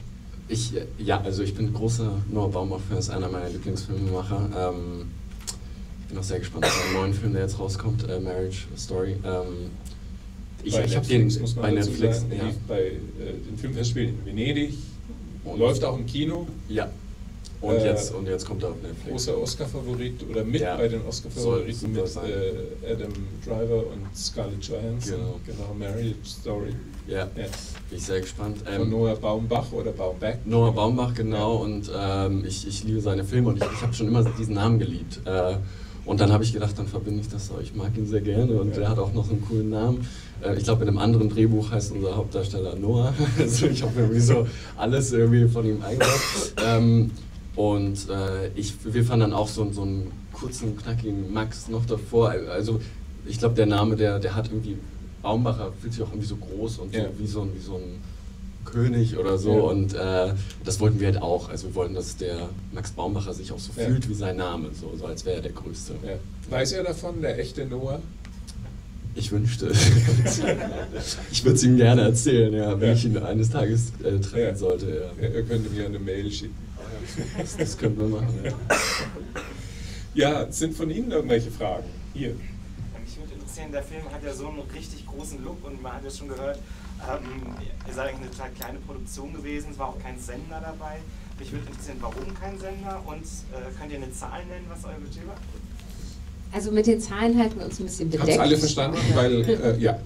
Also ich bin großer Noah Baumbach-Fan, ist einer meiner Lieblingsfilmemacher. Ich bin auch sehr gespannt auf einen neuen Film, der jetzt rauskommt, Marriage Story. Ich habe den muss man bei dazu Netflix. sagen, Ja. lief bei den Filmfestspielen in Venedig, läuft auch im Kino. Ja. Und jetzt kommt er auf Netflix. Großer Oscar-Favorit oder mit Ja. bei den Oscar-Favoriten Soll mit sein. Adam Driver und Scarlett Johansson. Genau. Marriage Story. Ja, Ja. bin ich sehr gespannt. Von Noah Baumbach oder Baumbach. Noah Baumbach, genau, und ich liebe seine Filme und ich habe schon immer diesen Namen geliebt. Und dann habe ich gedacht, dann verbinde ich das so, ich mag ihn sehr gerne und er hat auch noch einen coolen Namen. Ich glaube, in einem anderen Drehbuch heißt unser Hauptdarsteller Noah. Also ich habe irgendwie so alles irgendwie von ihm eingebaut. Wir fanden dann auch so einen kurzen, knackigen Max noch davor. Also ich glaube, der Name, der hat irgendwie, Baumbacher fühlt sich auch irgendwie so groß und so, Ja. wie so ein König oder so. Ja. Und das wollten wir halt auch. Also wir wollten, dass der Max Baumbacher sich auch so Ja. fühlt wie sein Name, so als wäre er der Größte. Ja. Weiß er davon, der echte Noah? Ich wünschte. Ich würde es ihm gerne erzählen, ja, wenn Ja. ich ihn eines Tages treffen Ja. sollte. Ja. Er könnte mir eine Mail schicken. Das könnten wir machen. Ja. Ja, sind von Ihnen irgendwelche Fragen? Hier. Mich würde interessieren, der Film hat ja so einen richtig großen Look und man hat ja schon gehört, ihr seid eigentlich eine total kleine Produktion gewesen, es war auch kein Sender dabei. Mich würde interessieren, warum kein Sender und könnt ihr eine Zahl nennen, was euer Budget war? Also mit den Zahlen halten wir uns ein bisschen bedeckt. Haben es alle verstanden? Weil, ja.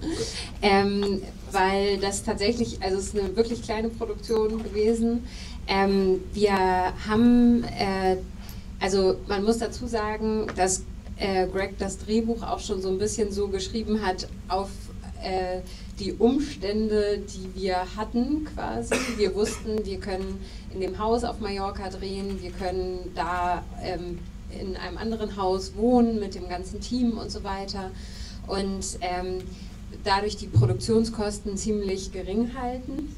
Weil das tatsächlich, also es ist eine wirklich kleine Produktion gewesen. Wir haben, also man muss dazu sagen, dass Greg das Drehbuch auch schon so ein bisschen so geschrieben hat auf die Umstände, die wir hatten quasi. Wir wussten, wir können in dem Haus auf Mallorca drehen, wir können da in einem anderen Haus wohnen mit dem ganzen Team und so weiter. Und dadurch die Produktionskosten ziemlich gering halten.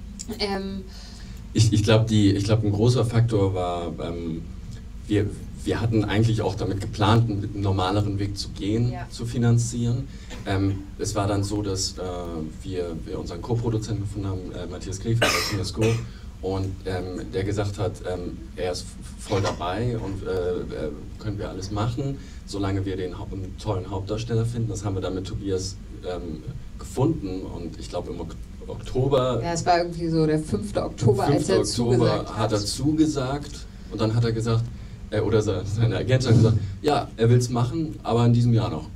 Ich glaube, ein großer Faktor war, wir hatten eigentlich auch damit geplant, einen normaleren Weg zu gehen, Ja. zu finanzieren. Es war dann so, dass wir unseren Co-Produzenten gefunden haben, Matthias Kleef von Cinesco, und der gesagt hat, er ist voll dabei und können wir alles machen, solange wir einen tollen Hauptdarsteller finden. Das haben wir dann mit Tobias gefunden und ich glaube im Oktober. Ja, es war irgendwie so der 5. Oktober, als er zugesagt hat er zugesagt und dann hat er gesagt, oder seine Agent hat gesagt, ja, er will es machen, aber in diesem Jahr noch.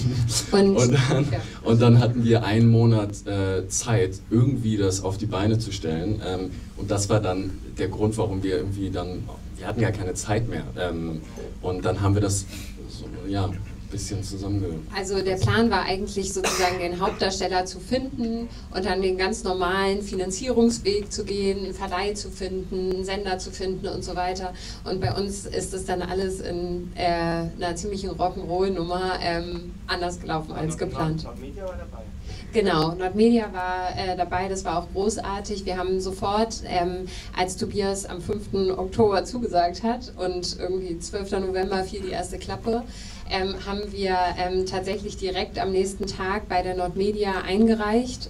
Und dann hatten wir einen Monat Zeit, irgendwie das auf die Beine zu stellen. Und das war dann der Grund, warum wir wir hatten gar keine Zeit mehr. Und dann haben wir das so, ja, ein bisschen Also der Plan war eigentlich sozusagen den Hauptdarsteller zu finden und dann den ganz normalen Finanzierungsweg zu gehen, einen Verleih zu finden, einen Sender zu finden und so weiter. Und bei uns ist das dann alles in einer ziemlichen Rock'n'Roll-Nummer anders gelaufen als geplant. Nordmedia war dabei. Genau, Nordmedia war dabei, das war auch großartig. Wir haben sofort, als Tobias am 5. Oktober zugesagt hat und irgendwie 12. November fiel die erste Klappe, haben wir tatsächlich direkt am nächsten Tag bei der Nordmedia eingereicht.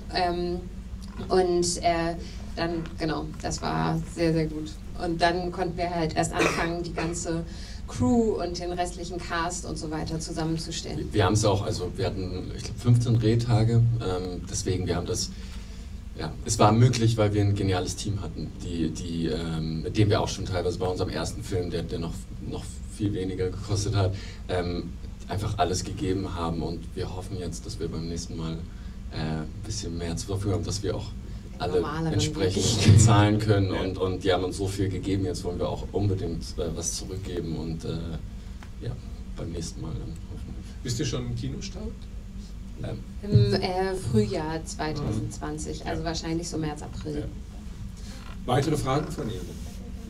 Dann, genau, das war sehr, sehr gut. Und dann konnten wir halt erst anfangen, die ganze Crew und den restlichen Cast und so weiter zusammenzustellen. Wir haben es auch, also wir hatten, ich glaube, 15 Drehtage, deswegen, wir haben das, ja, es war möglich, weil wir ein geniales Team hatten, mit dem wir auch schon teilweise bei unserem ersten Film, der noch viel weniger gekostet hat, einfach alles gegeben haben und wir hoffen jetzt, dass wir beim nächsten Mal ein bisschen mehr zur Verfügung haben, dass wir auch alle entsprechend bezahlen können und die haben uns so viel gegeben, jetzt wollen wir auch unbedingt was zurückgeben und ja, beim nächsten Mal dann hoffentlich. Bist du schon im Kinostart? Im Frühjahr 2020, also wahrscheinlich so März, April. Ja. Weitere Fragen von Ihnen?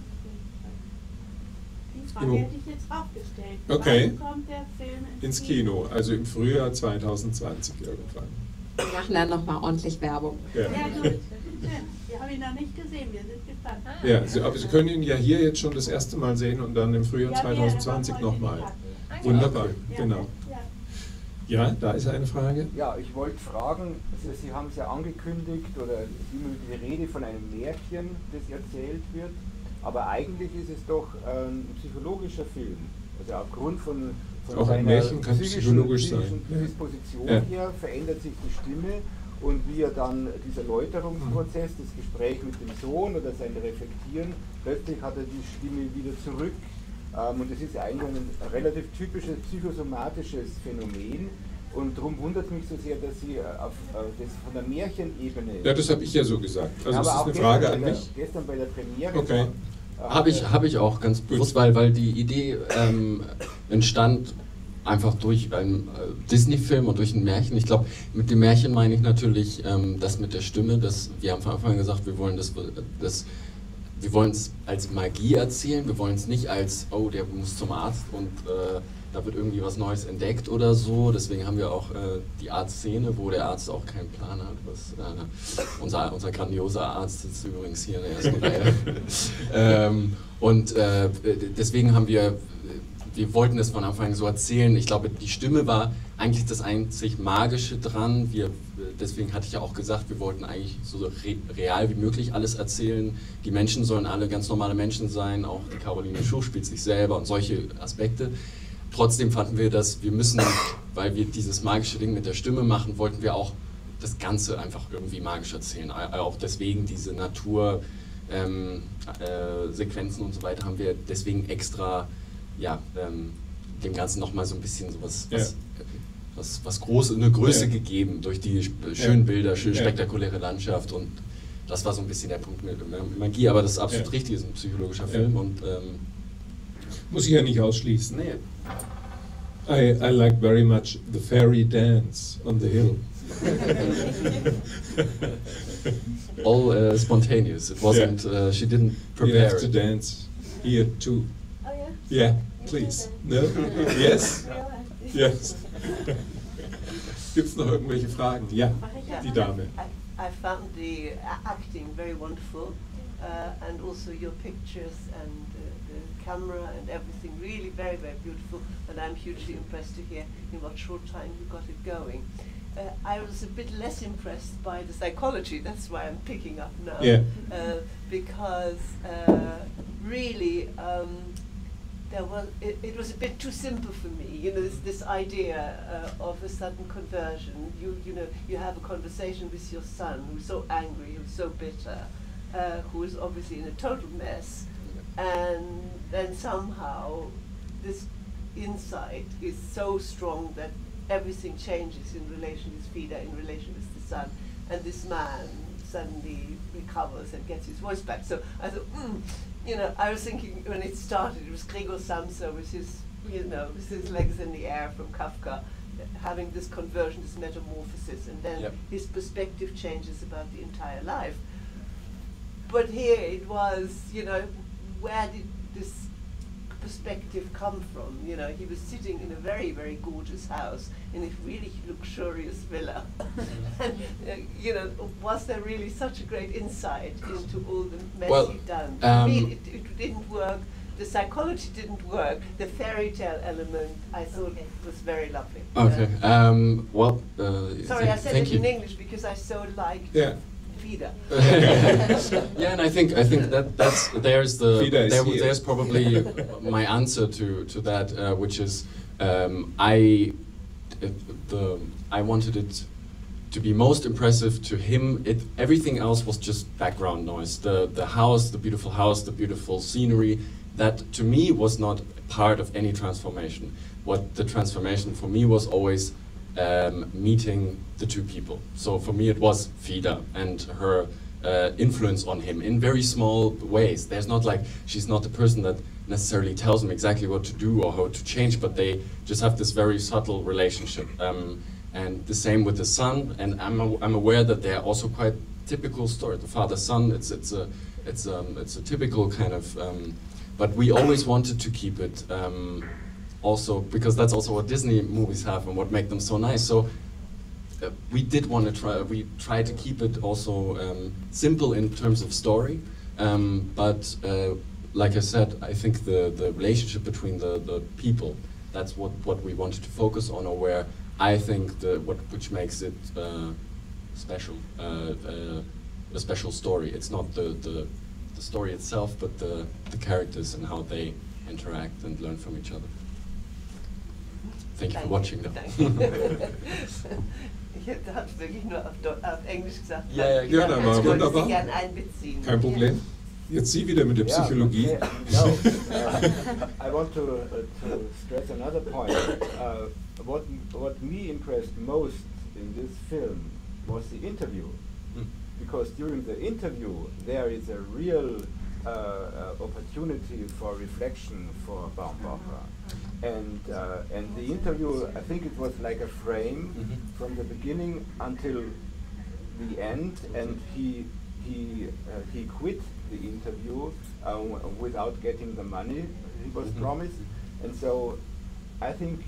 Die Frage hätte ich jetzt auch gestellt. Okay. Wann kommt der Film Ins Kino, also im Frühjahr 2020 irgendwann. Wir machen dann nochmal ordentlich Werbung. Ja. Ja, gut. Das ist schön. Wir haben ihn noch nicht gesehen, wir sind gespannt. Ja, aber Sie können ihn ja hier jetzt schon das erste Mal sehen und dann im Frühjahr Ja, 2020 wir nochmal. haben heute die Karte. Wunderbar, Ja, genau. ja. Ja, da ist eine Frage. Ja, ich wollte fragen, also Sie haben es ja angekündigt, oder es ist immer die Rede von einem Märchen, das erzählt wird, aber eigentlich ist es doch ein psychologischer Film. Also aufgrund von Auch ein seiner Märchen kann psychologisch sein. Disposition Ja. her verändert sich die Stimme, und wie er dann dieser Läuterungsprozess, das Gespräch mit dem Sohn oder sein Reflektieren, plötzlich hat er die Stimme wieder zurück. Und das ist eigentlich ein relativ typisches psychosomatisches Phänomen. Und darum wundert es mich so sehr, dass Sie auf das von der Märchenebene... Ja, das habe ich ja so gesagt. Also es ist auch eine Frage an mich. Gestern bei der Premiere... Okay. Habe ich auch ganz bewusst, weil die Idee entstand einfach durch einen Disney-Film und durch ein Märchen. Ich glaube, mit dem Märchen meine ich natürlich das mit der Stimme. Wir haben von Anfang an gesagt, wir wollen wir wollen es als Magie erzählen, wir wollen es nicht als, oh, der muss zum Arzt und da wird irgendwie was Neues entdeckt oder so. Deswegen haben wir auch die Arztszene, wo der Arzt auch keinen Plan hat. Unser grandioser Arzt sitzt übrigens hier in der ersten Reihe. Deswegen haben wir wollten es von Anfang an so erzählen. Ich glaube, die Stimme war eigentlich das einzig Magische dran. Deswegen hatte ich ja auch gesagt, wir wollten eigentlich so real wie möglich alles erzählen. Die Menschen sollen alle ganz normale Menschen sein, auch die Caroline Schuch spielt sich selber und solche Aspekte. Trotzdem fanden wir, dass wir müssen, weil wir dieses magische Ding mit der Stimme machen, wollten wir auch das Ganze einfach irgendwie magisch erzählen. Auch deswegen diese Sequenzen und so weiter haben wir deswegen extra dem Ganzen nochmal so ein bisschen was Großes, eine Größe gegeben durch die schönen Bilder, schön spektakuläre Landschaft, und das war so ein bisschen der Punkt mit Magie, aber das ist absolut richtig, es ist ein psychologischer Film und muss ich ja nicht ausschließen. Nee. I like very much the fairy dance on the hill. All spontaneous. It wasn't. She didn't You prepare have to it. dance here too. Oh yeah? Yeah, please. No? Yes? Yes. Gibt es noch irgendwelche Fragen? Ja, die Dame. I found the acting very wonderful, and also your pictures and the camera and everything really very, very beautiful, and I'm hugely impressed to hear in what short time you got it going. I was a bit less impressed by the psychology, that's why I'm picking up now, because really it was a bit too simple for me, you know, this idea of a sudden conversion. You know, you have a conversation with your son who's so angry, who's so bitter, who is obviously in a total mess, and then somehow this insight is so strong that everything changes in relation with Frida, in relation with the son, and this man suddenly recovers and gets his voice back. So I thought, you know, I was thinking when it started, it was Gregor Samsa with his, you know, with his legs in the air from Kafka, having this conversion, this metamorphosis, and then his perspective changes about the entire life. But here it was, you know, where did this perspective come from? You know, he was sitting in a very, very gorgeous house in a really luxurious villa. And, you know, was there really such a great insight into all the mess he'd done? For me, it didn't work. The psychology didn't work. The fairy tale element, I thought, was very lovely. Okay. Sorry, I said it in English because I so liked Frida. Yeah, and I think there's probably my answer to that, which is I wanted it to be most impressive to him. Everything else was just background noise. The house, the beautiful scenery, that to me was not part of any transformation. What the transformation for me was always meeting the two people. So for me it was Frida and her influence on him in very small ways. There's not like, she's not the person that necessarily tells him exactly what to do or how to change, but they just have this very subtle relationship. And the same with the son, and I'm aware that they're also quite typical story. The father-son, it's a typical kind of, but we always wanted to keep it also, because that's also what Disney movies have and what make them so nice. So we did want to try to keep it also simple in terms of story, but like I said, I think the relationship between the people, that's what we wanted to focus on, or where I think which makes it special, a special story. It's not the story itself, but the characters and how they interact and learn from each other. Thank you for watching. Ich habe wirklich nur auf Englisch gesagt. Ja, da war wunderbar. Gerne einbeziehen. Kein Problem. Jetzt Sie wieder mit der Psychologie. Yeah, no, I want to stress another point. What me impressed most in this film was the interview. Because during the interview there is a real opportunity for reflection for Baumbacher. And the interview, I think it was like a frame from the beginning until the end, and he quit the interview without getting the money he was promised. And so I think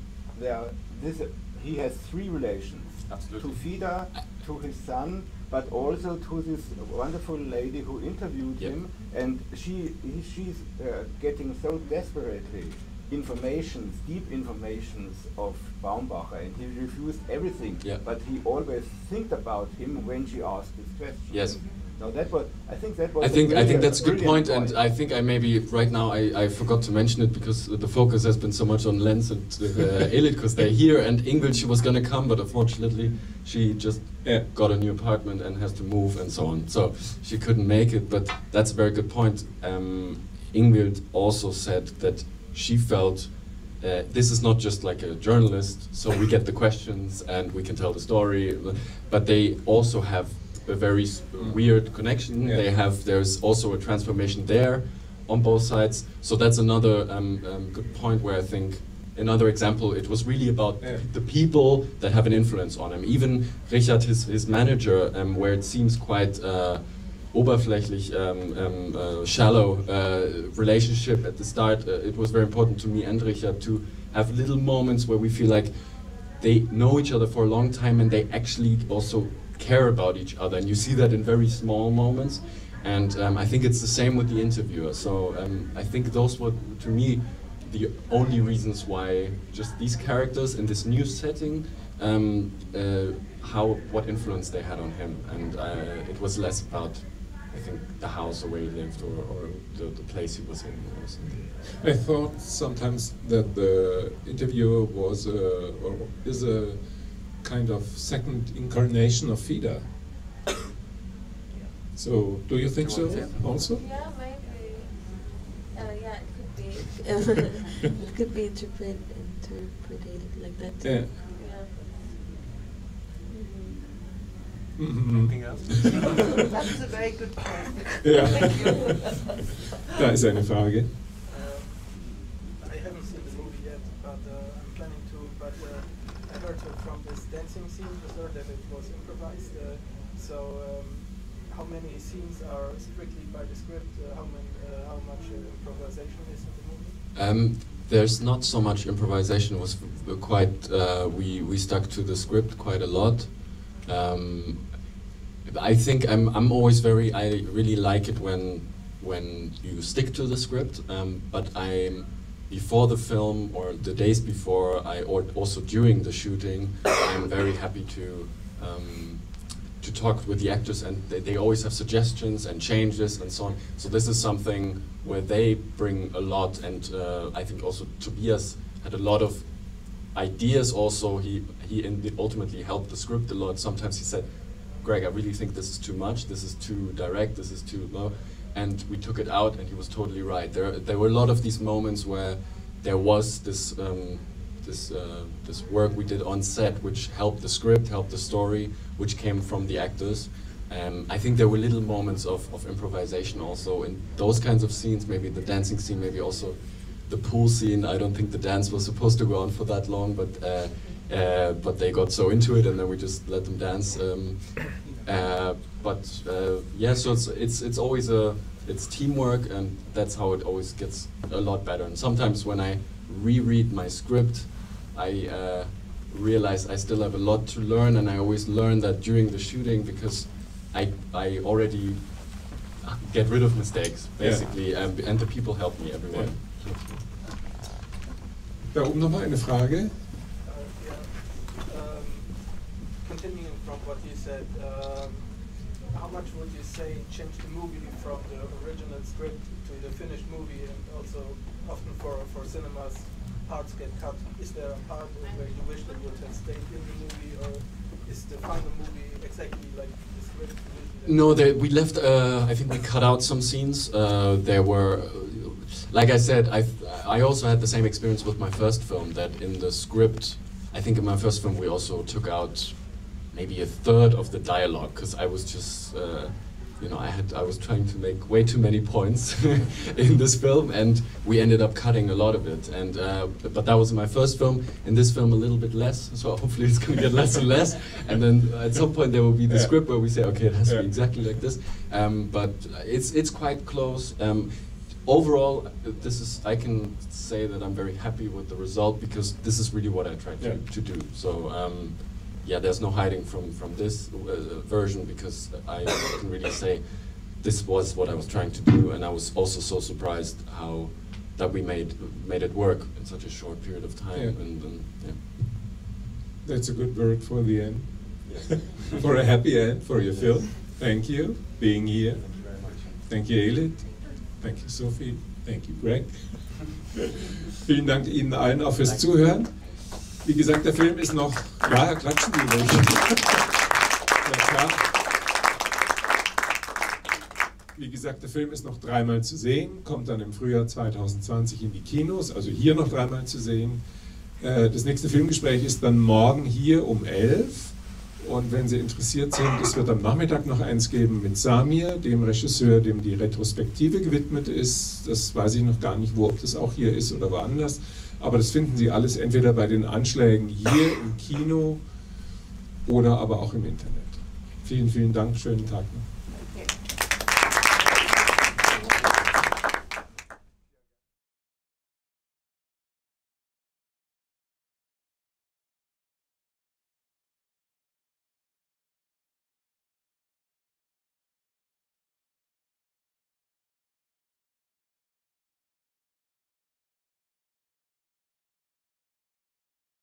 he has three relations. Absolutely. To Fida, to his son, but also to this wonderful lady who interviewed him, and she's getting so desperately deep informations of Baumbacher, and he refused everything, but he always think about him when she asked this question. Yes. Now I think that's a good point, and I think I maybe right now I forgot to mention it because the focus has been so much on Lenz and Elit because they're here, and Ingvild, she was gonna come, but unfortunately she just got a new apartment and has to move and so on, so she couldn't make it. But that's a very good point. Ingvild also said that she felt this is not just like a journalist, so we get the questions and we can tell the story, but they also have a very weird connection. There's also a transformation there on both sides. So that's another good point where I think, another example, it was really about the people that have an influence on him. Even Richard, his manager, where it seems quite oberflächlich, shallow relationship at the start, it was very important to me and Richard to have little moments where we feel like they know each other for a long time and they actually also care about each other, and you see that in very small moments. And I think it's the same with the interviewer. So I think those were, to me, the only reasons why just these characters in this new setting, what influence they had on him. And it was less about, I think, the house or where he lived or the place he was in or something. I thought sometimes that the interviewer was or is a kind of second incarnation of Fida. So, do you think so also? Yeah, maybe. Yeah, it could be. It could be interpreted like that too. Yeah. Anything else? That's a very good point. Ja. Thank you. Da ist eine Frage. I haven't seen the movie yet, but I'm planning to. But I heard from this dancing scene, I heard that it was improvised. How many scenes are strictly by the script? How much improvisation is in the movie? There's not so much improvisation. It was quite. We stuck to the script quite a lot. I think I'm always I really like it when you stick to the script. But before the film or the days before, or also during the shooting, I'm very happy to talk with the actors, and they always have suggestions and changes and so on. So this is something where they bring a lot, and I think also Tobias had a lot of ideas. Also, he ultimately helped the script a lot. Sometimes he said, "Greg, I really think this is too much. This is too direct. This is too low," and we took it out, and he was totally right. There were a lot of these moments where there was this work we did on set, which helped the script, helped the story, which came from the actors. I think there were little moments of improvisation also in those kinds of scenes, maybe the dancing scene, maybe also the pool scene. I don't think the dance was supposed to go on for that long, but they got so into it, and then we just let them dance. Yeah, so it's always it's teamwork, and that's how it always gets a lot better. And sometimes when I reread my script, I realize I still have a lot to learn, and I always learn that during the shooting, because I already get rid of mistakes, basically, and the people help me, everyone. Da oben nochmal eine Frage. continuing from what you said, how much would you say changed the movie from the original script to the finished movie? And also, often for cinemas, parts get cut. Is there a part where you wish that would have stayed in the movie, or is the final movie exactly like the script? No, we left. I think we cut out some scenes. There were, like I said, I also had the same experience with my first film. That in the script, I think in my first film we also took out maybe a third of the dialogue because I was just, you know, I was trying to make way too many points in this film, and we ended up cutting a lot of it. And but that was my first film. In this film, a little bit less. So hopefully it's going to get less and less. And then at some point there will be the script where we say, okay, it has to be exactly like this. But it's quite close. Overall, I can say that I'm very happy with the result because this is really what I tried to do. So. Yeah, there's no hiding from this version because I can really say this was what I was trying to do, and I was also so surprised how that we made it work in such a short period of time. Yeah. And yeah. That's a good word for the end. Yes. For a happy end for your film. Thank you being here. Thank you very much. Thank you, Elit. Thank you, Sophie. Thank you, Greg. Vielen Dank Ihnen allen auch fürs Zuhören. Wie gesagt, der Film ist noch, ja, klatschen die ruhig. Ja, klar. Wie gesagt, der Film ist noch dreimal zu sehen, kommt dann im Frühjahr 2020 in die Kinos, also hier noch dreimal zu sehen. Das nächste Filmgespräch ist dann morgen hier um 11. Und wenn Sie interessiert sind, es wird am Nachmittag noch eins geben mit Samir, dem Regisseur, dem die Retrospektive gewidmet ist. Das weiß ich noch gar nicht, ob das auch hier ist oder woanders. Aber das finden Sie alles entweder bei den Anschlägen hier im Kino oder aber auch im Internet. Vielen, vielen Dank, schönen Tag noch.